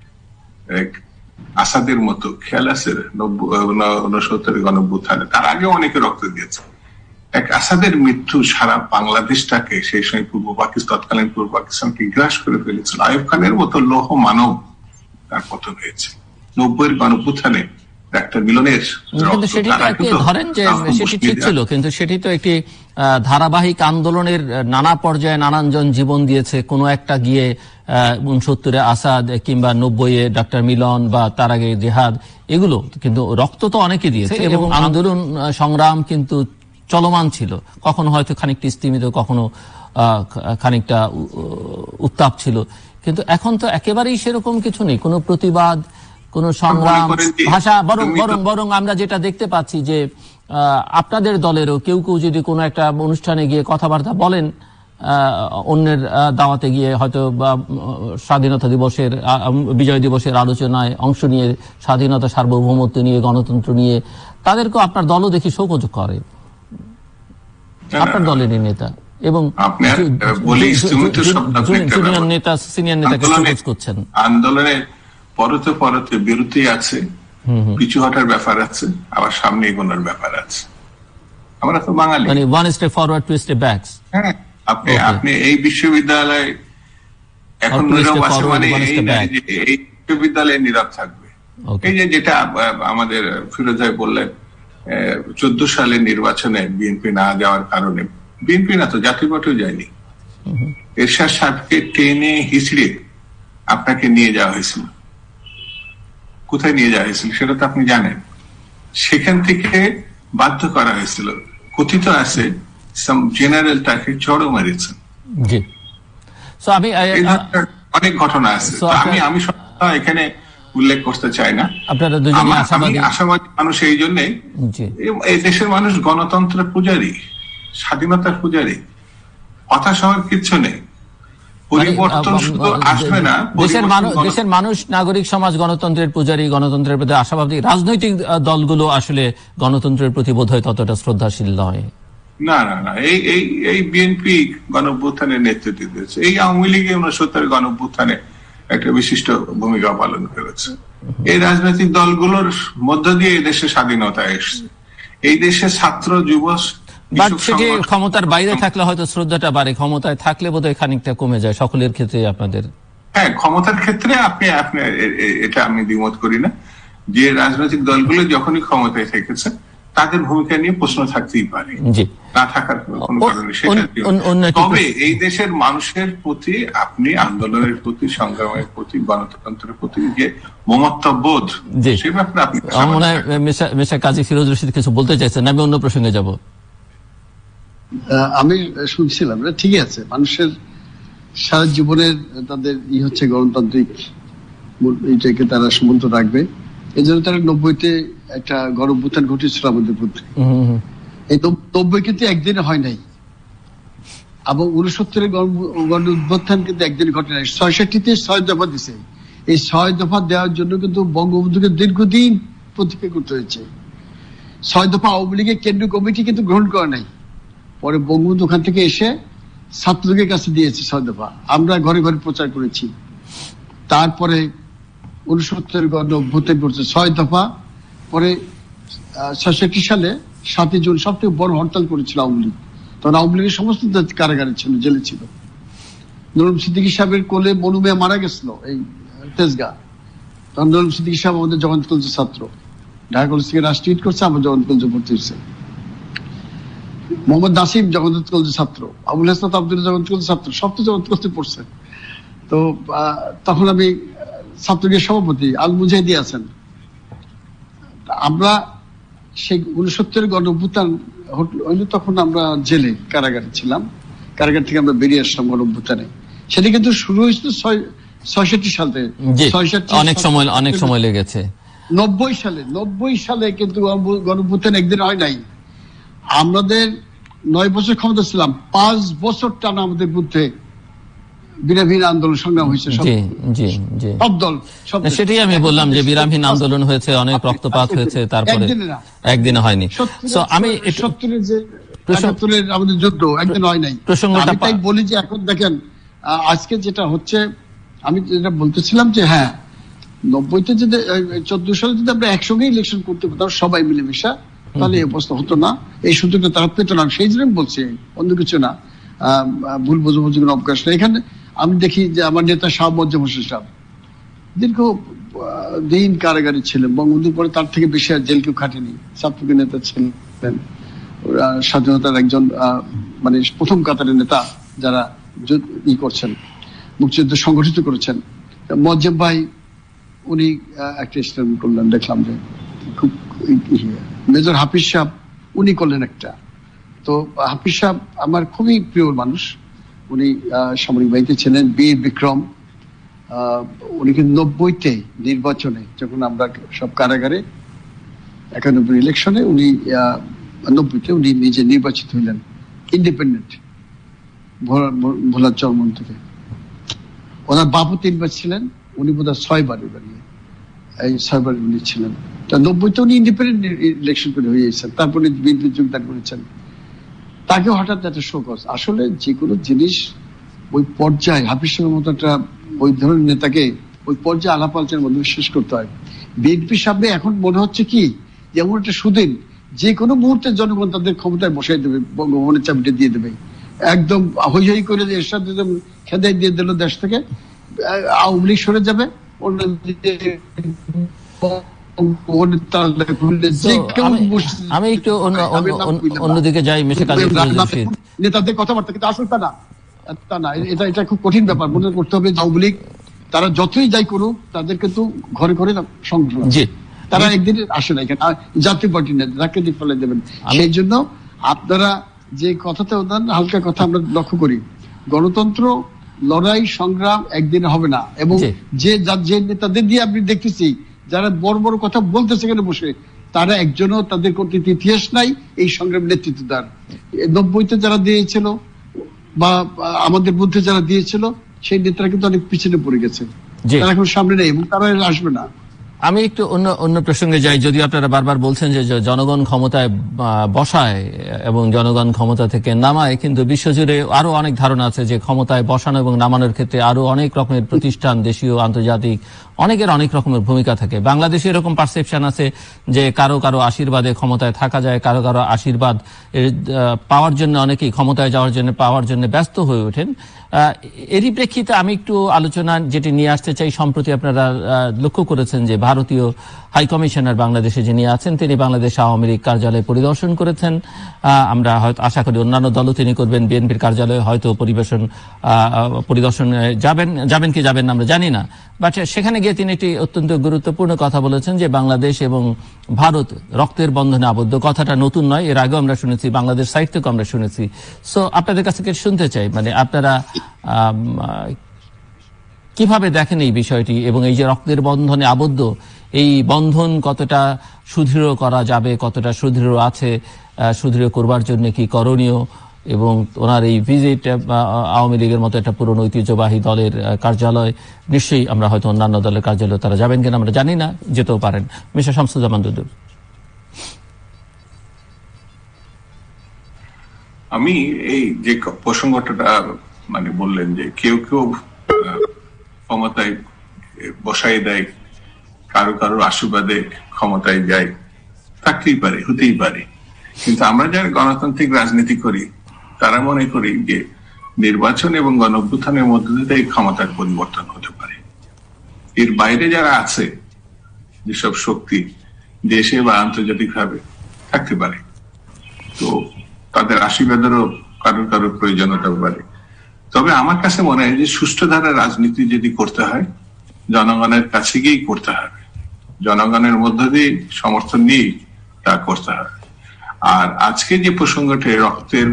আসাদের মতো, খেয়াল আছে 69-এর গণঅভ্যুত্থানে, তার আগে অনেকে রক্ত দিয়েছে, এক আসাদের মৃত্যু সারা বাংলাদেশটাকে, সেই সময় তৎকালীন পূর্ব পাকিস্তানকে গ্রাস করে ফেলেছিল। আইয়ুব খানের মতো লৌহ মানব তার পতন হয়েছে। 90-এর গণঅভ্যুত্থানে একটা মিলনের, কিন্তু সেটি ধরেন যে সেটি ঠিক ছিল, কিন্তু সেটি তো একটি ধারাবাহিক আন্দোলনের নানা পর্যায়ে নানানজন জীবন দিয়েছে। কোনো একটা গিয়ে 69-এ আসাদ, কিংবা 90-এ ডক্টর মিলন, বা তার আগে জেহাদ, এগুলো কিন্তু রক্ত তো অনেকে দিয়েছে, এবং আন্দোলন সংগ্রাম কিন্তু চলমান ছিল, কখনো হয়তো খানিকটা স্তিমিত, কখনো খানিকটা উত্তাপ ছিল। কিন্তু এখন তো একেবারেই সেরকম কিছু নেই, কোনো প্রতিবাদ, কোন সংগ্রাম, ভাষা। বরং আমরা যেটা দেখতে পাচ্ছি যে আপনাদের দলেরও কেউ কেউ যদি কোনো একটা অনুষ্ঠানে গিয়ে কথাবার্তা বলেন, অন্যের দাওয়াতে গিয়ে হয়তো স্বাধীনতা দিবসের, বিজয় দিবসের আলোচনায় অংশ নিয়ে, স্বাধীনতা, সার্বভৌমত্ব নিয়ে, গণতন্ত্র নিয়ে, তাদেরকেও আপনার দলও দেখি শোকজ করে, আপনার দলেরই নেতা। এবং আপনার বলি সীমিত শব্দ নেতা সিনিয়র নেতাকে সহজ করছেন। আন্দোলনের পরতে পরতে বিরতি আছে, পিছু হটার ব্যাপার আছে, আবার সামনে এগোনোর ব্যাপার আছে। আমরা তো বাঙালি, মানে one step forward two step back. হ্যাঁ, আপনি এই বিশ্ববিদ্যালয় এখন নীরব আছে, মানে এই বিশ্ববিদ্যালয়ে নীরব থাকবে। এই যে যেটা আমাদের ফিরোজ ভাই বললেন, 14 সালের নির্বাচনে বিএনপি না যাওয়ার কারণে, বিএনপি না তো জাতীয় পার্টিও যায়নি, এরশাদ সাহেবকে টেনে হিচড়ে আপনাকে নিয়ে যাওয়া হয়েছিল। কোথায় নিয়ে যাওয়া হয়েছিল সেটা তো আপনি জানেন। সেখান থেকে বাধ্য করা হয়েছিল, কথিত আছে জেনারেল তাকে চড়ও মেরেছেন। অনেক ঘটনা আছে, আমি এখানে উল্লেখ করতে চাই না। আমি আশাবাদী মানুষ, এই জন্যে এই দেশের মানুষ গণতন্ত্রের পূজারী, স্বাধীনতার পূজারী, হতাশ হওয়ার কিছু নেই। পরিবর্তন শুধু আসবে না, দেশের মানুষ, নাগরিক সমাজ গণতন্ত্রের পূজারী, গণতন্ত্রের প্রতি আশাবাদী। রাজনৈতিক দলগুলো আসলে গণতন্ত্রের প্রতি বোধহয় ততটা শ্রদ্ধাশীল নয়। না না না, এই বিএনপি গণঅভ্যুত্থানের নেতৃত্ব দিয়েছে, এই আওয়ামী লীগ 69 গণঅভ্যুত্থানে একটা বিশিষ্ট ভূমিকা পালন করেছে। এই রাজনৈতিক দলগুলোর মধ্য দিয়ে এই দেশে স্বাধীনতা এসছে। এই দেশে ছাত্র যুব সেটি ক্ষমতার বাইরে থাকলে হয়তো শ্রদ্ধাটা বাড়ে, ক্ষমতায় থাকলে বোধহয় খানিকটা কমে যায় সকলের ক্ষেত্রে। আপনাদের হ্যাঁ, ক্ষমতার ক্ষেত্রে আপনি এটা আমি দ্বিমত করি না, যে রাজনৈতিক দলগুলো যখনই ক্ষমতায় থেকেছে তাদের ভূমিকা নিয়ে প্রশ্ন থাকতেই পারে, না থাকার কোন কারণে সেটা। তবে এই দেশের মানুষের প্রতি আপনি আন্দোলনের প্রতি, সংগ্রামের প্রতি, গণতন্ত্রের প্রতি যে মমত্ববোধ, সে ব্যাপারে আপনি মনে হয় মিস্টার কাজী ফিরোজ রশিদ কিছু বলতে চাইছেন। আমি অন্য প্রসঙ্গে যাব। আমি শুনছিলাম, ঠিকই আছে, মানুষের সারা জীবনের তাদের হচ্ছে গণতান্ত্রিক এইটাকে তারা সমন্ত রাখবে। এই জন্য তারা 90-তে একটা গণঅভ্যুত্থান ঘটেছিল আমাদের মধ্যে। এই 90 কিন্তু একদিনে হয় নাই, এবং 69-এর গণঅভ্যুত্থান কিন্তু একদিন ঘটে নাই। 66-তে 6 দফা দিছে। এই 6 দফা দেওয়ার জন্য কিন্তু বঙ্গবন্ধুকে দীর্ঘদিন প্রতীক্ষা করতে হয়েছে। 6 দফা আওয়ামী লীগের কেন্দ্রীয় কমিটি কিন্তু গ্রহণ করে নাই। পরে বঙ্গবন্ধু ওখান থেকে এসে ছাত্রলীগের কাছে দিয়েছে 6 দফা। আমরা ঘরে ঘরে প্রচার করেছি। তারপরে 69-এর গণঅভ্যুত্থান করছে 6 দফা। পরে 66 সালে 7 জুন সবথেকে বড় হরতাল করেছিল আওয়ামী লীগ। তখন আওয়ামী লীগের সমস্ত কারাগারে ছিল, জেলে ছিল। নুরুল সিদ্দিকী সাহেবের কোলে মনু মিয়া মারা গেছিল এই তেজগাঁ। তখন নুরুল সিদ্দিকী সাহেব আমাদের জগন্নাথ কলেজের ছাত্র, ঢাকা কলেজ থেকে রাষ্ট্রীয় করছে, আমার জগন্নাথ কলেজে ভর্তি হয়েছে। মোহাম্মদ নাসিম জগন্নাথ কলেজের ছাত্র, আবুল হাসনাত আব্দুল্লাহ জগন্নাথ কলেজের ছাত্র, সব তো জগন্নাথ কলেজে পড়ছে। তো তখন আমি ছাত্রলীগের সভাপতি, আল মুজাহিদি আছেন। আমরা সেই 69-এর গণঅভ্যুত্থান হইল, তখন আমরা জেলে কারাগারে ছিলাম। কারাগার থেকে আমরা বেরিয়ে আসলাম গণঅভ্যুত্থানে। সেটা কিন্তু শুরু হয়েছিল 66 সালে। অনেক সময় লেগেছে। 90 সালে কিন্তু গণঅভ্যুত্থান একদিন হয় নাই। আমাদের 9 বছর ক্ষমতা ছিলাম, 5 বছর টানা আমাদের বিরুদ্ধে বিরামহীন আন্দোলন সংগ্রাম হয়েছে। সব দল, সেটাই আমি বললাম যে বিরামহীন আন্দোলন হয়েছে, অনেক রক্তপাত হয়েছে, তারপরে একদিনে হয়নি। আমি 70-এর যে 75-এর আমাদের যুদ্ধ একদিন হয় নাই। আমি তাই বলি যে এখন দেখেন আজকে যেটা হচ্ছে, আমি যেটা বলতেছিলাম যে হ্যাঁ, 90-তে যদি 14 সালে যদি আমরা একসঙ্গে ইলেকশন করতে পারতাম সবাই মিলেমিশা, তাহলে এই অবস্থা হতো না, এই সুযোগটা তারা পেত না। সেই জন্য বলছি, অন্য কিছু না, ভুল বোঝাবুঝি কোনো অবকাশ নেই এখানে। আমি দেখি যে আমার নেতা শাহ মোয়াজ্জেম হোসেন সাহেব দীর্ঘ দিন কারাগারে ছিলেন, বঙ্গবন্ধুর পরে তার থেকে বেশি আর জেল কেউ খাটেনি। ছাত্রলীগের নেতা ছিলেন, স্বাধীনতার একজন মানে প্রথম কাতারের নেতা, যারা করছেন, মুক্তিযুদ্ধ সংগঠিত করেছেন। মোয়াজ্জেম ভাই উনি একটা স্টেটমেন্ট করলেন, দেখলাম যে খুব। মেজর হাফিজ সাহেব উনি করলেন একটা। তো হাফিজ সাহেব আমার খুবই প্রিয় মানুষ, উনি সামরিক বাহিনীতে ছিলেন, বীর বিক্রম। উনি কিন্তু 90-তে নির্বাচনে, যখন আমরা সব কারাগারে 91 ইলেকশনে, উনি 90-তে উনি নিজে নির্বাচিত হইলেন ইন্ডিপেন্ডেন্ট ভোলার চরমন থেকে। ওনার বাবু 3 বার ছিলেন, উনি বোধহয় 6 বার বানিয়ে এই 6 বার উনি ছিলেন। তা 90-তে উনি ইন্ডিপেন্ডেন্ট ইলেকশন করে হয়ে গেছেন, তারপরে বিএনপি যোগদান করেছেন। তাকে হঠাৎ একটা শোকজ। আসলে যে কোনো জিনিস ওই পর্যায়ে হাফিজ সাহেবের মতো একটা ওই ধরনের নেতাকে ওই পর্যায়ে আলাপ আলোচনার মাধ্যমে শেষ করতে হয়। বিএনপির সামনে এখন মনে হচ্ছে কি যেমন একটা সুদিন যে কোনো মুহূর্তে জনগণ তাদের ক্ষমতায় বসাই দেবে, বঙ্গভবনের চাবিটা দিয়ে দেবে, একদম হই হই করে এর সাথে খেদাই দিয়ে দিল দেশ থেকে, আওয়ামী লীগ সরে যাবে, আমি একটু অন্যদিকে যাই। নেতাদের কথাবার্তা, কিন্তু আসলে তা না, এটা খুব কঠিন ব্যাপার। মনে করতে হবে আওয়ামী লীগ তারা যতই যাই করুক তাদের কিন্তু ঘরে ঘরে সংগ্রাম, তারা একদিন আসে না এখানে জাতীয় পার্টি নেই, তাকে দিক ফেলে দেবেন। সেই জন্য আপনারা যে কথাতে হালকা কথা আমরা লক্ষ্য করি, গণতন্ত্র লড়াই সংগ্রাম একদিনে হবে না। এবং যে নেতাদের দিয়ে আপনি দেখতেছি যারা বড় বড় কথা বলতেছে এখানে বসে, তারা একজনও তাদের কর্তৃত্ব ইতিহাস নাই এই সংগ্রাম নেতৃত্ব দেন। 90-তে যারা দিয়েছিল বা আমাদের মধ্যে যারা দিয়েছিল সেই নেতারা কিন্তু অনেক পিছনে পড়ে গেছে, তারা এখন সামনে নেই এবং তারা আসবে না। আমি একটু অন্য প্রসঙ্গে যাই। যদি আপনারা বারবার বলছেন যে জনগণ ক্ষমতায় বসায় এবং জনগণ ক্ষমতা থেকে নামায়, কিন্তু বিশ্বজুড়ে আরো অনেক ধারণা আছে যে ক্ষমতায় বসানো এবং নামানোর ক্ষেত্রে আরো অনেক রকমের প্রতিষ্ঠান, দেশীয় আন্তর্জাতিক, অনেকের অনেক রকমের ভূমিকা থাকে। বাংলাদেশে এরকম পারসেপশন আছে যে কারো কারো আশীর্বাদে ক্ষমতায় থাকা যায়, কারো কারো আশীর্বাদ পাওয়ার জন্য অনেকেই ক্ষমতায় যাওয়ার জন্য পাওয়ার জন্য ব্যস্ত হয়ে ওঠেন। এরই প্রেক্ষিতে আমি একটু আলোচনা যেটি নিয়ে আসতে চাই, সম্প্রতি আপনারা লক্ষ্য করেছেন যে ভারতীয় হাই কমিশনার বাংলাদেশে যিনি আছেন তিনি বাংলাদেশ আওয়ামী লীগ কার্যালয় পরিদর্শন করেছেন। আমরা হয়তো আশা করি অন্যান্য দলও তিনি করবেন, বিএনপির কার্যালয়ে হয়তো পরিদর্শন যাবেন কি যাবেন না আমরা জানি না। বাট সেখানে গিয়ে তিনি একটি অত্যন্ত গুরুত্বপূর্ণ কথা বলেছেন যে বাংলাদেশ এবং ভারত রক্তের বন্ধনে আবদ্ধ। কথাটা নতুন নয়, এর আগেও আমরা শুনেছি, বাংলাদেশ সাইড থেকেও আমরা শুনেছি। সো আপনাদের কাছ থেকে শুনতে চাই, মানে আপনারা কিভাবে দেখেন এই বিষয়টি, এবং এই যে রক্তের বন্ধনে আবদ্ধ, এই বন্ধন কতটা সুদৃঢ় করা যাবে, কতটা সুদৃঢ় আছে, সুদৃঢ় করবার জন্য কি করণীয়, এবং ওনার এই ভিজিট আওয়ামী লীগের মতো একটা পুরনো ঐতিহ্যবাহী দলের কার্যালয়, নিশ্চয়ই আমরা হয়তো অন্যান্য দলের কার্যালয় তারা যাবেন কিনা আমরা জানি না, যেতেও পারেন। মিস্টার শামসুজ্জামান দুদু। আমি এই যে প্রসঙ্গটা মানে বললেন যে কেউ কেউ ক্ষমতায় বসাই দেয়, কারো কারো আশীর্বাদে ক্ষমতায় যায়, থাকতেই পারে, হতেই পারে। কিন্তু আমরা যারা গণতান্ত্রিক রাজনীতি করি তারা মনে করি যে নির্বাচন এবং গণঅভ্যুত্থানের মধ্য দিয়ে ক্ষমতার পরিবর্তন হতে পারে। এর বাইরে যারা আছে যেসব শক্তি দেশে বা আন্তর্জাতিক ভাবে থাকতে পারে, তো তাদের আশীর্বাদেরও কারোর কারোর প্রয়োজন হতে পারে। তবে আমার কাছে মনে হয় যে সুষ্ঠু ধারার রাজনীতি যদি করতে হয় জনগণের কাছে গিয়েই করতে হবে, জনগণের মধ্য দিয়ে সমর্থন নিয়ে তা করতে হবে। আর আজকে যে প্রসঙ্গটি রক্তের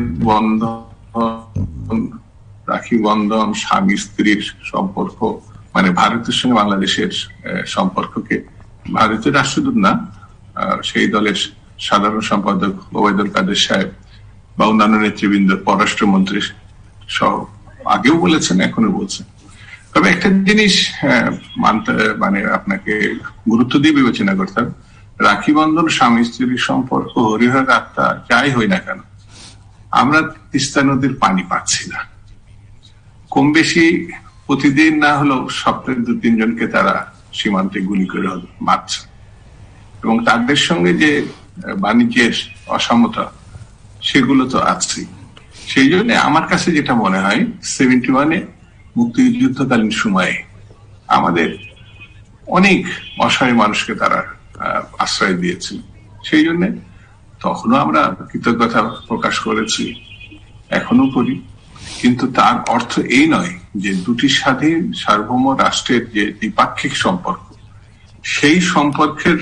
বন্ধন, রাখি বন্ধন, স্বামী স্ত্রীর সম্পর্ক, মানে ভারতের সঙ্গে বাংলাদেশের সম্পর্ককে ভারতের রাষ্ট্রদূত না, সেই দলের সাধারণ সম্পাদক ওবায়দুল কাদের সাহেব বা অন্যান্য নেতৃবৃন্দ, পররাষ্ট্রমন্ত্রী সহ আগেও বলেছেন, এখনো বলছেন। তবে একটা জিনিস মানতে, মানে আপনাকে গুরুত্ব দিয়ে বিবেচনা করতে হবে, রাখি বন্ধন, স্বামী স্ত্রীর সম্পর্ক, হরিহর আত্মা যাই হই না কেন, আমরা তিস্তা নদীর পানি পাচ্ছি না। কম বেশি প্রতিদিন না হলেও সপ্তাহে 2-3 জনকে তারা সীমান্তে গুলি করে মারছে, এবং তাদের সঙ্গে যে বাণিজ্যের অসমতা সেগুলো তো আছেই। সেই জন্য আমার কাছে যেটা মনে হয় 71-এ মুক্তিযুদ্ধকালীন সময়ে আমাদের অনেক অসহায় মানুষকে তারা আশ্রয় দিয়েছিল। সেই জন্য তখনও আমরা কৃতজ্ঞতা প্রকাশ করেছি, এখনো করি। কিন্তু তার অর্থ এই নয় যে দুটি স্বাধীন সার্বভৌম রাষ্ট্রের যে দ্বিপাক্ষিক সম্পর্ক, সেই সম্পর্কের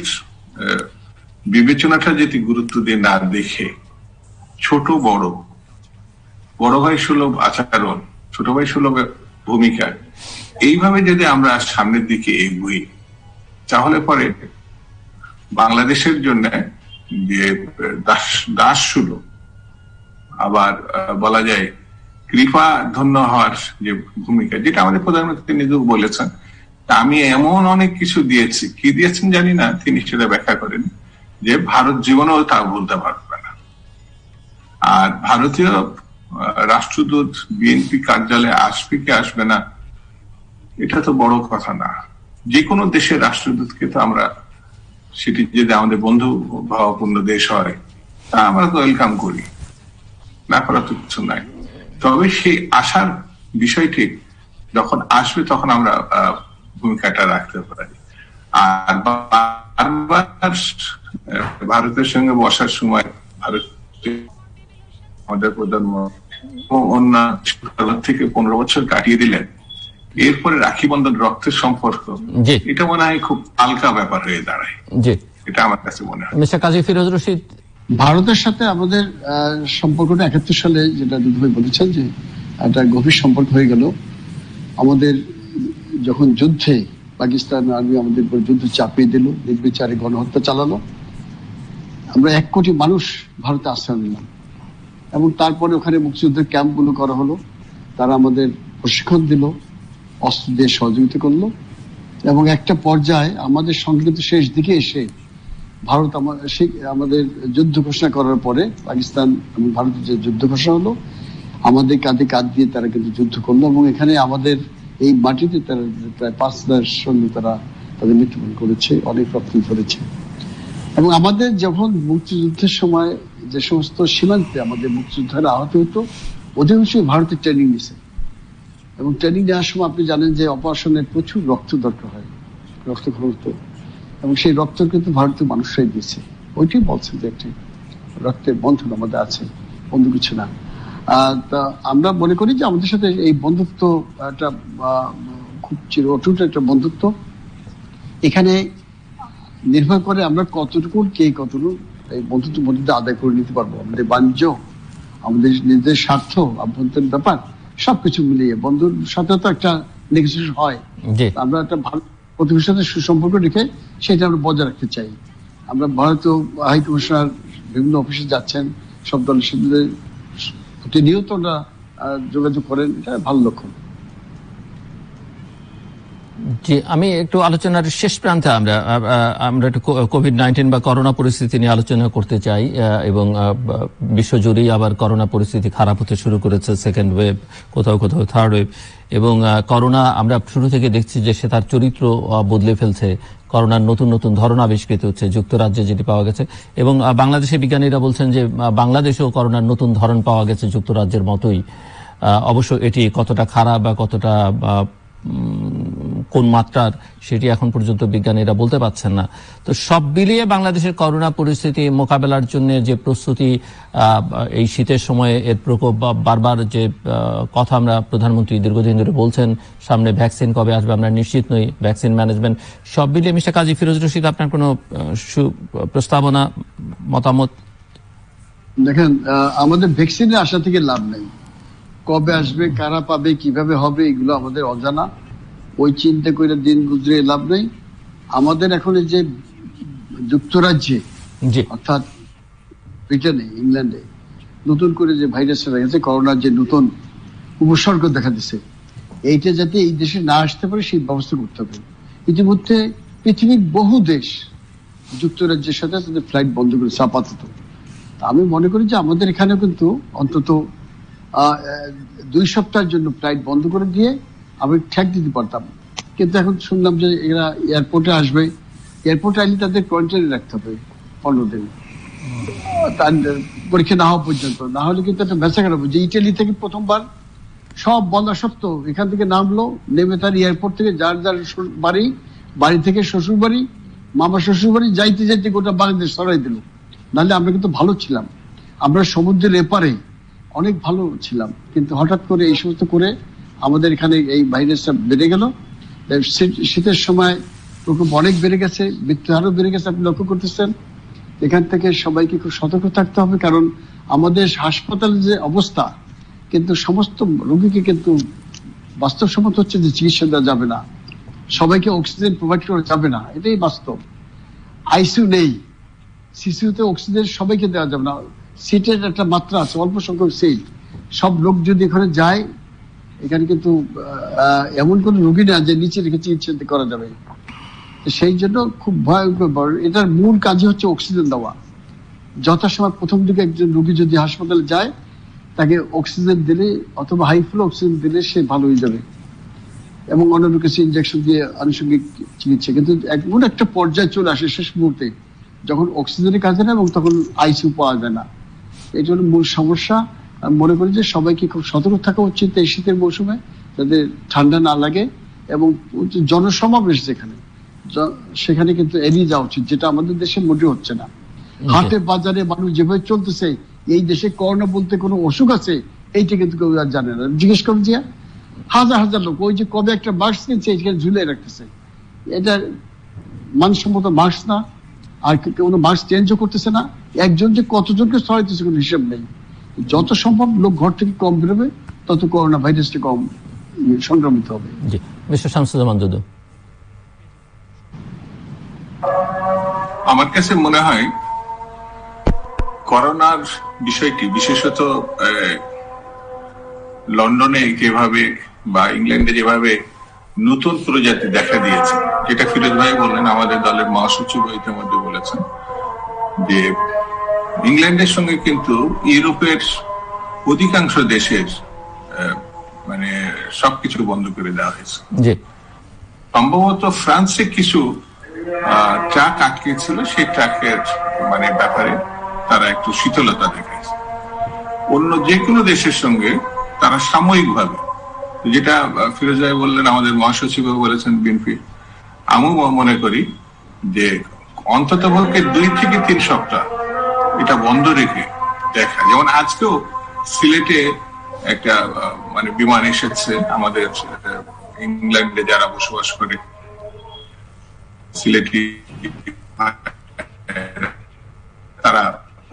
বিবেচনাটা যদি গুরুত্ব দিয়ে না দেখে ছোট বড়, বড় ভাই সুলভ আচরণ, ছোট ভাই সুলভ ভূমিকা, এইভাবে যদি আমরা সামনের দিকে এগোই, তাহলে পরে বাংলাদেশের জন্য যে দাস সুলভ, আবার বলা যায় কৃপা ধন্য হওয়ার যে ভূমিকা, যেটা আমাদের প্রধানমন্ত্রী নিজেও বলেছেন, আমি এমন অনেক কিছু দিয়েছি, কি দিয়েছেন জানি না, তিনি সেটা ব্যাখ্যা করেন যে ভারত জীবনেও তা বলতে পারবে না। আর ভারতীয় রাষ্ট্রদূত বিএনপি কার্যালয়ে আসবে কি আসবে না এটা তো বড় কথা না। যে কোনো দেশের রাষ্ট্রদূতকে তো আমরা, সেটি যদি আমাদের বন্ধু ভাবাপূর্ণ দেশ হয়, তা আমরা তো ওয়েলকাম করি, না করা তো কিছু নাই। তবে সেই আসার বিষয়টি যখন আসবে তখন আমরা ভূমিকাটা রাখতে পারি। আর বারবার ভারতের সঙ্গে বসার সময় আমাদের প্রধানমন্ত্রী অন্য থেকে 15 বছর কাটিয়ে দিলেন, এরপরে রাখি বন্ধন রক্তের সম্পর্ক, এটা মনে হয় খুব হালকা ব্যাপার হয়ে দাঁড়ায়। এটা আমার কাছে মনে হয়। মিস্টার কাজী ফিরোজ রশিদ, ভারতের সাথে আমাদের সম্পর্কটা 71 সালে, যেটা দুধ ভাই বলেছেন, যে একটা গভীর সম্পর্ক হয়ে গেল। আমাদের যখন যুদ্ধে পাকিস্তান আর্মি আমাদের উপর যুদ্ধ চাপিয়ে দিল, নির্বিচারে গণহত্যা চালালো, আমরা 1 কোটি মানুষ ভারতে আশ্রয় নিলাম। এবং তারপরে ওখানে মুক্তিযুদ্ধের ক্যাম্পগুলো করা হলো, তারা আমাদের প্রশিক্ষণ দিল, অস্ত্র দিয়ে সহযোগিতা করলো। এবং একটা পর্যায়ে আমাদের সংগঠিত শেষ দিকে এসে ভারত আমাদের যুদ্ধ ঘোষণা করার পরে, পাকিস্তান এবং ভারতের যে যুদ্ধ ঘোষণা হলো, আমাদের কাঁধে কাঁধ দিয়ে তারা কিন্তু যুদ্ধ করলো। এবং এখানে আমাদের এই মাটিতে তারা প্রায় 5,000 সৈন্য তারা তাদের মৃত্যুবরণ করেছে, অনেক রক্ত ঝরেছে। এবং আমাদের যখন মুক্তিযুদ্ধের সময় যে সমস্ত সীমান্তে আমাদের মুক্তিযোদ্ধারা আহত হতো, অধিকাংশই ভারতের ট্রেনিং নিছে। এবং ট্রেনিং নেওয়ার সময় আপনি জানেন যে অপারেশনের প্রচুর রক্ত দরকার হয়, রক্ত খরচ, এবং সেই রক্ত কিন্তু ভারতীয় মানুষরাই দিয়েছে। ওইটাই বলছে যে একটি রক্তের বন্ধন আমাদের আছে, অন্য কিছু না। তা আমরা মনে করি যে আমাদের সাথে এই বন্ধুত্ব একটা খুব চির অটুট একটা বন্ধুত্ব। এখানে নির্ভর করে আমরা কতটুকু কে কতটুকু এই বন্ধুত্ব মধ্যে আদায় করে নিতে পারবো। আমাদের বাণিজ্য, আমাদের নিজেদের স্বার্থ, আভ্যন্তরীণ ব্যাপার, সবকিছু মিলিয়ে বন্ধুর সাথে তো একটা নেগোসিয়েশন হয়। আমরা একটা ভালো প্রতিবেশীর সাথে সুসম্পর্ক রেখে সেটা আমরা বজায় রাখতে চাই। আমরা ভারতীয় হাই কমিশনার বিভিন্ন অফিসে যাচ্ছেন, সব দলের সাথে প্রতিনিয়ত ওরা যোগাযোগ করেন, এটা ভালো লক্ষণ। জি, আমি একটু আলোচনার শেষ প্রান্তে আমরা একটু কোভিড-19 বা করোনা পরিস্থিতি নিয়ে আলোচনা করতে চাই। এবং বিশ্বজুড়েই আবার করোনা পরিস্থিতি খারাপ হতে শুরু করেছে, সেকেন্ড ওয়েভ, কোথাও কোথাও থার্ড ওয়েভ। এবং করোনা আমরা শুরু থেকে দেখছি যে সে তার চরিত্র বদলে ফেলছে। করোনার নতুন নতুন ধরন আবিষ্কৃত হচ্ছে, যুক্তরাজ্যে যেটি পাওয়া গেছে। এবং বাংলাদেশের বিজ্ঞানীরা বলছেন যে বাংলাদেশেও করোনার নতুন ধরন পাওয়া গেছে যুক্তরাজ্যের মতোই। অবশ্য এটি কতটা খারাপ বা কতটা কোন মাত্রার, সেটি এখন পর্যন্ত বিজ্ঞানীরা বলতে পারছেন না। তো সব মিলিয়ে বাংলাদেশের করোনা পরিস্থিতি মোকাবেলার জন্য যে প্রস্তুতি, এই শীতের সময়ে এর প্রকোপ, বারবার যে কথা আমরা প্রধানমন্ত্রী দীর্ঘদিন ধরে বলছেন, সামনে ভ্যাকসিন কবে আসবে আমরা নিশ্চিত নই, ভ্যাকসিন ম্যানেজমেন্ট, সব মিলিয়ে মিস্টার কাজী ফিরোজ রশিদ, আপনার কোনো প্রস্তাবনা, মতামত? দেখেন, আমাদের ভ্যাকসিনের আশা থেকে লাভ নেই। কবে আসবে, কারা পাবে, কিভাবে হবে, এগুলো আমাদের অজানা। ওই চিন্তা করে দিন গুজরে লাভ নেই। আমাদের এখন যে যুক্তরাজ্যে, অর্থাৎ ব্রিটেনে, ইংল্যান্ডে নতুন করে যে ভাইরাস হয়ে গেছে, করোনার যে নতুন উপসর্গ দেখা দিচ্ছে, এইটা যাতে এই দেশে না আসতে পারে সেই ব্যবস্থা করতে হবে। ইতিমধ্যে পৃথিবীর বহু দেশ যুক্তরাজ্যের সাথে তাদের ফ্লাইট বন্ধ করেছে আপাতত। আমি মনে করি যে আমাদের এখানে কিন্তু অন্তত 2 সপ্তাহের জন্য ফ্লাইট বন্ধ করে দিয়ে আমি ঠেক দিতে পারতাম। কিন্তু এখন শুনলাম যে এরা এয়ারপোর্টে আসবে, এয়ারপোর্টে আসলে তাদের কোয়ারেন্টাইনে রাখতে হবে 15 দিন, তার পরীক্ষা না হওয়া পর্যন্ত। না হলে কিন্তু একটা ভেসা খারাপ। যে ইটালি থেকে প্রথমবার সব বন্ধা সত্ত্বেও এখান থেকে নামলো, নেমে তার এয়ারপোর্ট থেকে যার যার বাড়ি থেকে শ্বশুর বাড়ি, মামা শ্বশুর বাড়ি যাইতে যাইতে গোটা বাংলাদেশ সরাই দিল। নাহলে আমরা কিন্তু ভালো ছিলাম, আমরা সমুদ্রের এপারে অনেক ভালো ছিলাম। কিন্তু হঠাৎ করে এই সমস্ত করে আমাদের এখানে এই ভাইরাসটা বেড়ে গেল। শীতের সময় প্রকোপ অনেক বেড়ে গেছে, মৃত্যু হারও বেড়ে গেছে, আপনি লক্ষ্য করতেছেন। এখান থেকে সবাইকে খুব সতর্ক থাকতে হবে, কারণ আমাদের হাসপাতালের যে অবস্থা, কিন্তু সমস্ত রোগীকে কিন্তু বাস্তবসম্মত হচ্ছে যে চিকিৎসা দেওয়া যাবে না, সবাইকে অক্সিজেন প্রোভাইড করা যাবে না, এটাই বাস্তব। আইসিইউ নেই, সিসিউতে অক্সিজেন সবাইকে দেওয়া যাবে না, সিটের একটা মাত্রা আছে, অল্প সংখ্যক সিট। সব লোক যদি এখানে যায়, এখানে কিন্তু এমন কোন রোগী না যে নিচে রেখে চিকিৎসা করা যাবে। সেই জন্য খুব ভয়ঙ্কর। এটার মূল কাজই হচ্ছে অক্সিজেন দেওয়া। যথাসময় প্রথম দিকে একজন রোগী যদি হাসপাতালে যায়, তাকে অক্সিজেন দিলে অথবা হাই ফ্লো অক্সিজেন দিলে সে ভালো হয়ে যাবে, এবং অন্যান্য কিছু ইনজেকশন দিয়ে আনুষঙ্গিক চিকিৎসা। কিন্তু এমন একটা পর্যায়ে চলে আসে শেষ মুহূর্তে যখন অক্সিজেনের কাজে না এবং তখন আইসিইউ পাওয়া যায় না। এটা হলো মূল সমস্যা। আমি মনে করি যে সবাইকে খুব সতর্ক থাকা উচিত এই শীতের মৌসুমে, যাতে ঠান্ডা না লাগে, এবং জনসমাবেশ যেখানে সেখানে কিন্তু এড়িয়ে যাওয়া উচিত, যেটা আমাদের দেশে মোটেও হচ্ছে না। হাটে বাজারে মানুষ যেভাবে চলতেছে, এই দেশে করোনা বলতে কোনো অসুখ আছে এইটা কিন্তু কেউ আর জানে না। জিজ্ঞেস করুন যে হাজার হাজার লোক ওই যে কবে একটা মাস্ক কিনছে এখানে ঝুলে রাখতেছে, এটা মানসম্মত মাস্ক না, আর কোনো মাস্ক চেঞ্জও করতেছে না। একজন যে কতজনকে ছড়াইতেছে কোনো হিসাব নেই। যত সম্ভব লোক ঘর থেকে কম বেরোবে, তত করোনা ভাইরাসটা কম সংক্রমিত হবে। জি, মিস্টার শামসুজ্জামান দুদু। আমার কাছে মনে হয় করোনার বিষয়টি বিশেষত লন্ডনে যেভাবে বা ইংল্যান্ডে যেভাবে নতুন প্রজাতি দেখা দিয়েছে, যেটা ফিরোজ ভাই বললেন, আমাদের দলের মহাসচিব ইতিমধ্যে বলেছেন যে ইংল্যান্ডের সঙ্গে কিন্তু ইউরোপের অধিকাংশ দেশের মানে সবকিছু বন্ধ করে দেওয়া হয়েছে। সম্ভবত ফ্রান্সে কিছু ট্রাক আটকে ছিল, সেই ট্রাকের মানে ব্যাপারে তারা একটু শীতলতা দেখাইছে। অন্য যে কোনো দেশের সঙ্গে তারা সাময়িকভাবে, যেটা ফিরোজ ভাই বললেন, আমাদের মহাসচিব বলেছেন বিএনপি, আমিও মনে করি যে অন্তত পক্ষে 2 থেকে 3 সপ্তাহ এটা বন্ধ রেখে দেখা। যেমন আজকেও সিলেটে একটা মানে বিমান এসেছে, আমাদের ইংল্যান্ডে যারা বসবাস করে সিলেটি, তারা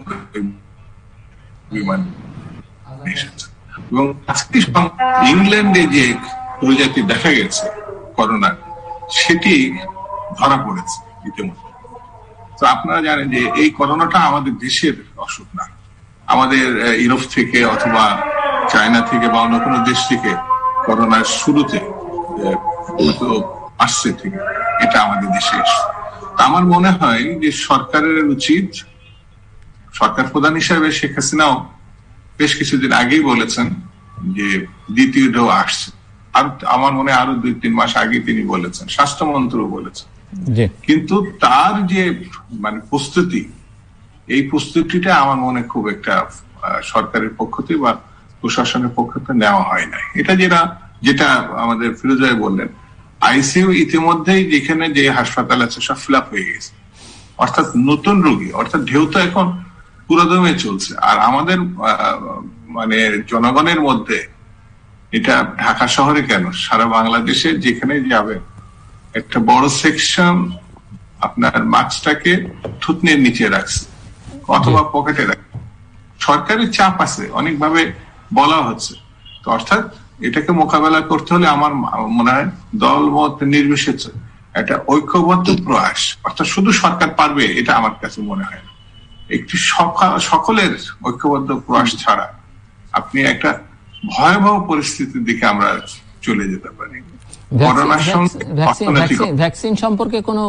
বিমান এসেছে। এবং আজকে ইংল্যান্ডে যে প্রজাতি দেখা গেছে করোনা, সেটি ধরা পড়েছে ইতিমধ্যে। তো আপনারা জানেন যে এই করোনাটা আমাদের দেশের অসুখ না, আমাদের ইউরোপ থেকে অথবা চায়না থেকে বা অন্য কোনো দেশ থেকে করোনার শুরুতে আসছে থেকে এটা আমাদের দেশে এসে। আমার মনে হয় যে সরকারের উচিত, সরকার প্রধান হিসাবে শেখ হাসিনাও বেশ কিছুদিন আগেই বলেছেন যে দ্বিতীয় ঢেউ আসছে, আর আমার মনে হয় আরো 2-3 মাস আগে তিনি বলেছেন, স্বাস্থ্যমন্ত্রীও বলেছেন। কিন্তু তার যে মানে প্রস্তুতি, এই প্রস্তুতিটা আমার মনে খুব একটা সরকারের পক্ষ থেকে বা প্রশাসনের পক্ষ থেকে নেওয়া হয় নাই। এটা যেটা আমাদের ফিরোজ ভাই বললেন, আইসিইউ ইতিমধ্যেই যেখানে যে হাসপাতাল আছে সব ফিল আপ হয়ে গেছে, অর্থাৎ নতুন রোগী, অর্থাৎ ঢেউ তো এখন পুরোদমে চলছে। আর আমাদের মানে জনগণের মধ্যে, এটা ঢাকা শহরে কেন, সারা বাংলাদেশে যেখানে যাবে একটা বড় সেকশন আপনার মাস্কটাকে থুতনির নিচে রাখছে অথবা পকেটে রাখছে। সরকারের চাপ আছে, অনেকভাবে বলা হচ্ছে। তো অর্থাৎ এটাকে মোকাবেলা করতে হলে আমার মনে হয় দলমত নির্বিশেষে একটা ঐক্যবদ্ধ প্রয়াস, অর্থাৎ শুধু সরকার পারবে এটা আমার কাছে মনে হয় না। একটি সকলের ঐক্যবদ্ধ প্রয়াস ছাড়া আপনি একটা ভয়াবহ পরিস্থিতির দিকে আমরা চলে যেতে পারি। করোনার সঙ্গে ভ্যাকসিন সম্পর্কে কোনো,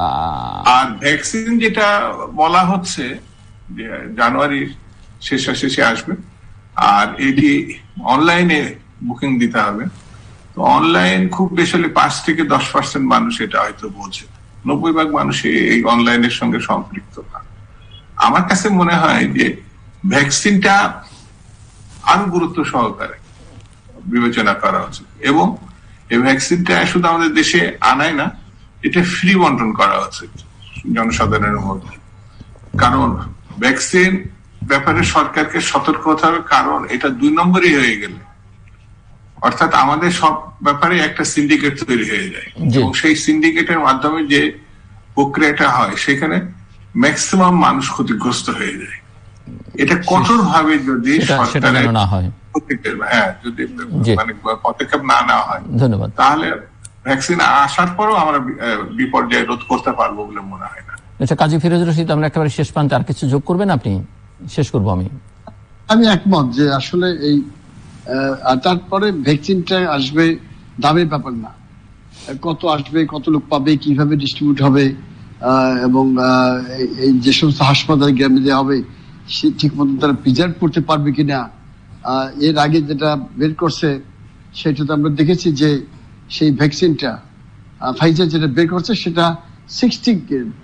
আর ভ্যাকসিন যেটা বলা হচ্ছে যে জানুয়ারির শেষে আসবে, আর এটি অনলাইনে বুকিং দিতে হবে। তো অনলাইন খুব বেশি হলে 5 থেকে 10% মানুষ এটা হয়তো বোঝে, 90% মানুষ এই অনলাইনের সঙ্গে সম্পৃক্ত না। আমার কাছে মনে হয় যে ভ্যাকসিনটা আরো গুরুত্ব সহকারে বিবেচনা করা উচিত, এবং এই ভ্যাকসিনটা শুধু আমাদের দেশে আনাই না, এটা ফ্রি বন্টন করা উচিত জনসাধারণের মধ্যে। কারণ ভ্যাকসিন ব্যাপারে সরকারকে সতর্ক হতে হবে, কারণ এটা 2 নম্বরই হয়ে গেলে অর্থাৎ আমাদের সব ব্যাপারে একটা সিন্ডিকেট তৈরি হয়ে যায়, এবং সেই সিন্ডিকেটের মাধ্যমে যে প্রক্রিয়াটা হয় সেখানে ম্যাক্সিমাম মানুষ ক্ষতিগ্রস্ত হয়ে যায়। এটা কঠোর ভাবে যদি সরকারের যদি মানে পদক্ষেপ না নেওয়া হয়, তাহলে ভ্যাকসিন আসার পরও আমরা বিপর্যয় রোধ করতে পারবো বলে মনে হয় না। আচ্ছা, কাজী ফিরোজ রশিদ, আমরা একেবারে শেষ প্রান্তে আর কিছু যোগ করবেন আপনি? শেষ করবো আমি একমত যে আসলে এই তারপরে ভ্যাকসিনটা আসবে দামের ব্যাপার না, কত আসবে, কত লোক পাবে, কিভাবে ডিস্ট্রিবিউট হবে, এবং এই যে সমস্ত হাসপাতাল গ্রামে দেওয়া হবে সে ঠিক মতো তারা প্রিজার্ভ করতে পারবে কিনা। এর আগে যেটা বের করছে সেটা তো আমরা দেখেছি যে সেই ভ্যাকসিনটা ফাইজার যেটা বের করছে সেটা 60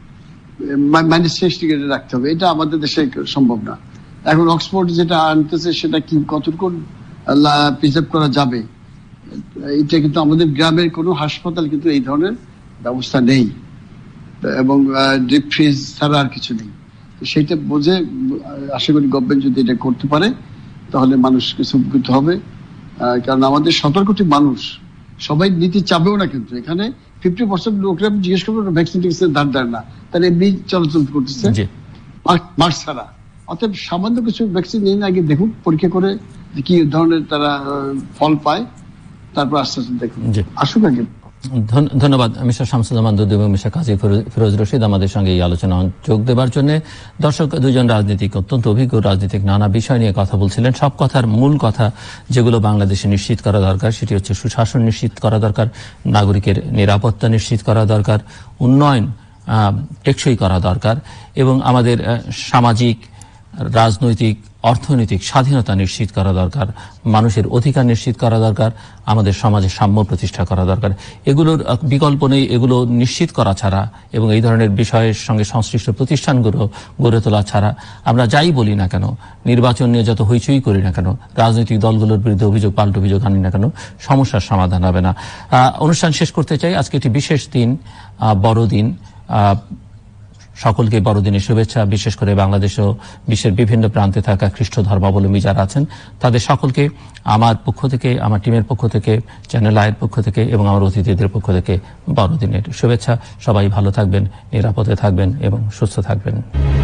গ্রেডে রাখতে হবে, এটা আমাদের দেশে সম্ভব না। এখন অক্সফোর্ড যেটা আনতেছে সেটা কি কতটুকু প্রিজার্ভ করা যাবে, এটা কিন্তু আমাদের গ্রামের কোনো হাসপাতাল কিন্তু এই ধরনের ব্যবস্থা নেই এবং ডিপ ফ্রিজ ছাড়া আর কিছু নেই। সেইটা বুঝে আশা করি গভর্নমেন্ট যদি এটা করতে পারে তাহলে মানুষ কিছু উপকৃত হবে। কারণ আমাদের 17 কোটি মানুষ সবাই নিতে চাবেও না, কিন্তু এখানে 50% লোকরা জিজ্ঞেস করবে ভ্যাকসিন ধার না, তারা এমনি চলাচল করতেছে মাস্ক ছাড়া। অতএব সামান্য কিছু ভ্যাকসিন নিয়ে আগে দেখুন, পরীক্ষা করে কি ধরনের তারা ফল পায়, তারপর আস্তে আস্তে দেখুন আসুক আগে। ধন্যবাদ মিস্টার শামসুজ্জামান দুদু এবং মিস্টার কাজী ফিরোজ রশিদ আমাদের সঙ্গে এই আলোচনা যোগ দেবার জন্য। দর্শক, দুজন রাজনীতিক, অত্যন্ত অভিজ্ঞ রাজনীতিক, নানা বিষয় নিয়ে কথা বলছিলেন। সব কথার মূল কথা যেগুলো বাংলাদেশে নিশ্চিত করা দরকার সেটি হচ্ছে সুশাসন নিশ্চিত করা দরকার, নাগরিকের নিরাপত্তা নিশ্চিত করা দরকার, উন্নয়ন টেকসই করা দরকার এবং আমাদের সামাজিক, রাজনৈতিক, অর্থনৈতিক স্বাধীনতা নিশ্চিত করা দরকার, মানুষের অধিকার নিশ্চিত করা দরকার, আমাদের সমাজে সাম্য প্রতিষ্ঠা করা দরকার। এগুলোর বিকল্প নেই। এগুলো নিশ্চিত করা ছাড়া এবং এই ধরনের বিষয়ের সঙ্গে সংশ্লিষ্ট প্রতিষ্ঠানগুলো গড়ে তোলা ছাড়া আমরা যাই বলি না কেন, নির্বাচন নিয়ে যত হইচই করি না কেন, রাজনৈতিক দলগুলোর বিরুদ্ধে অভিযোগ পাল্টা অভিযোগ আনি না কেন, সমস্যার সমাধান হবে না। অনুষ্ঠান শেষ করতে চাই। আজকে একটি বিশেষ দিন, বড়দিন। সকলকে বড়দিনের শুভেচ্ছা। বিশেষ করে বাংলাদেশ ও বিশ্বের বিভিন্ন প্রান্তে থাকা খ্রিস্ট ধর্মাবলম্বী যারা আছেন তাদের সকলকে আমার পক্ষ থেকে, আমার টিমের পক্ষ থেকে, চ্যানেল আইয়ের পক্ষ থেকে এবং আমার অতিথিদের পক্ষ থেকে বড়দিনের শুভেচ্ছা। সবাই ভালো থাকবেন, নিরাপদে থাকবেন এবং সুস্থ থাকবেন।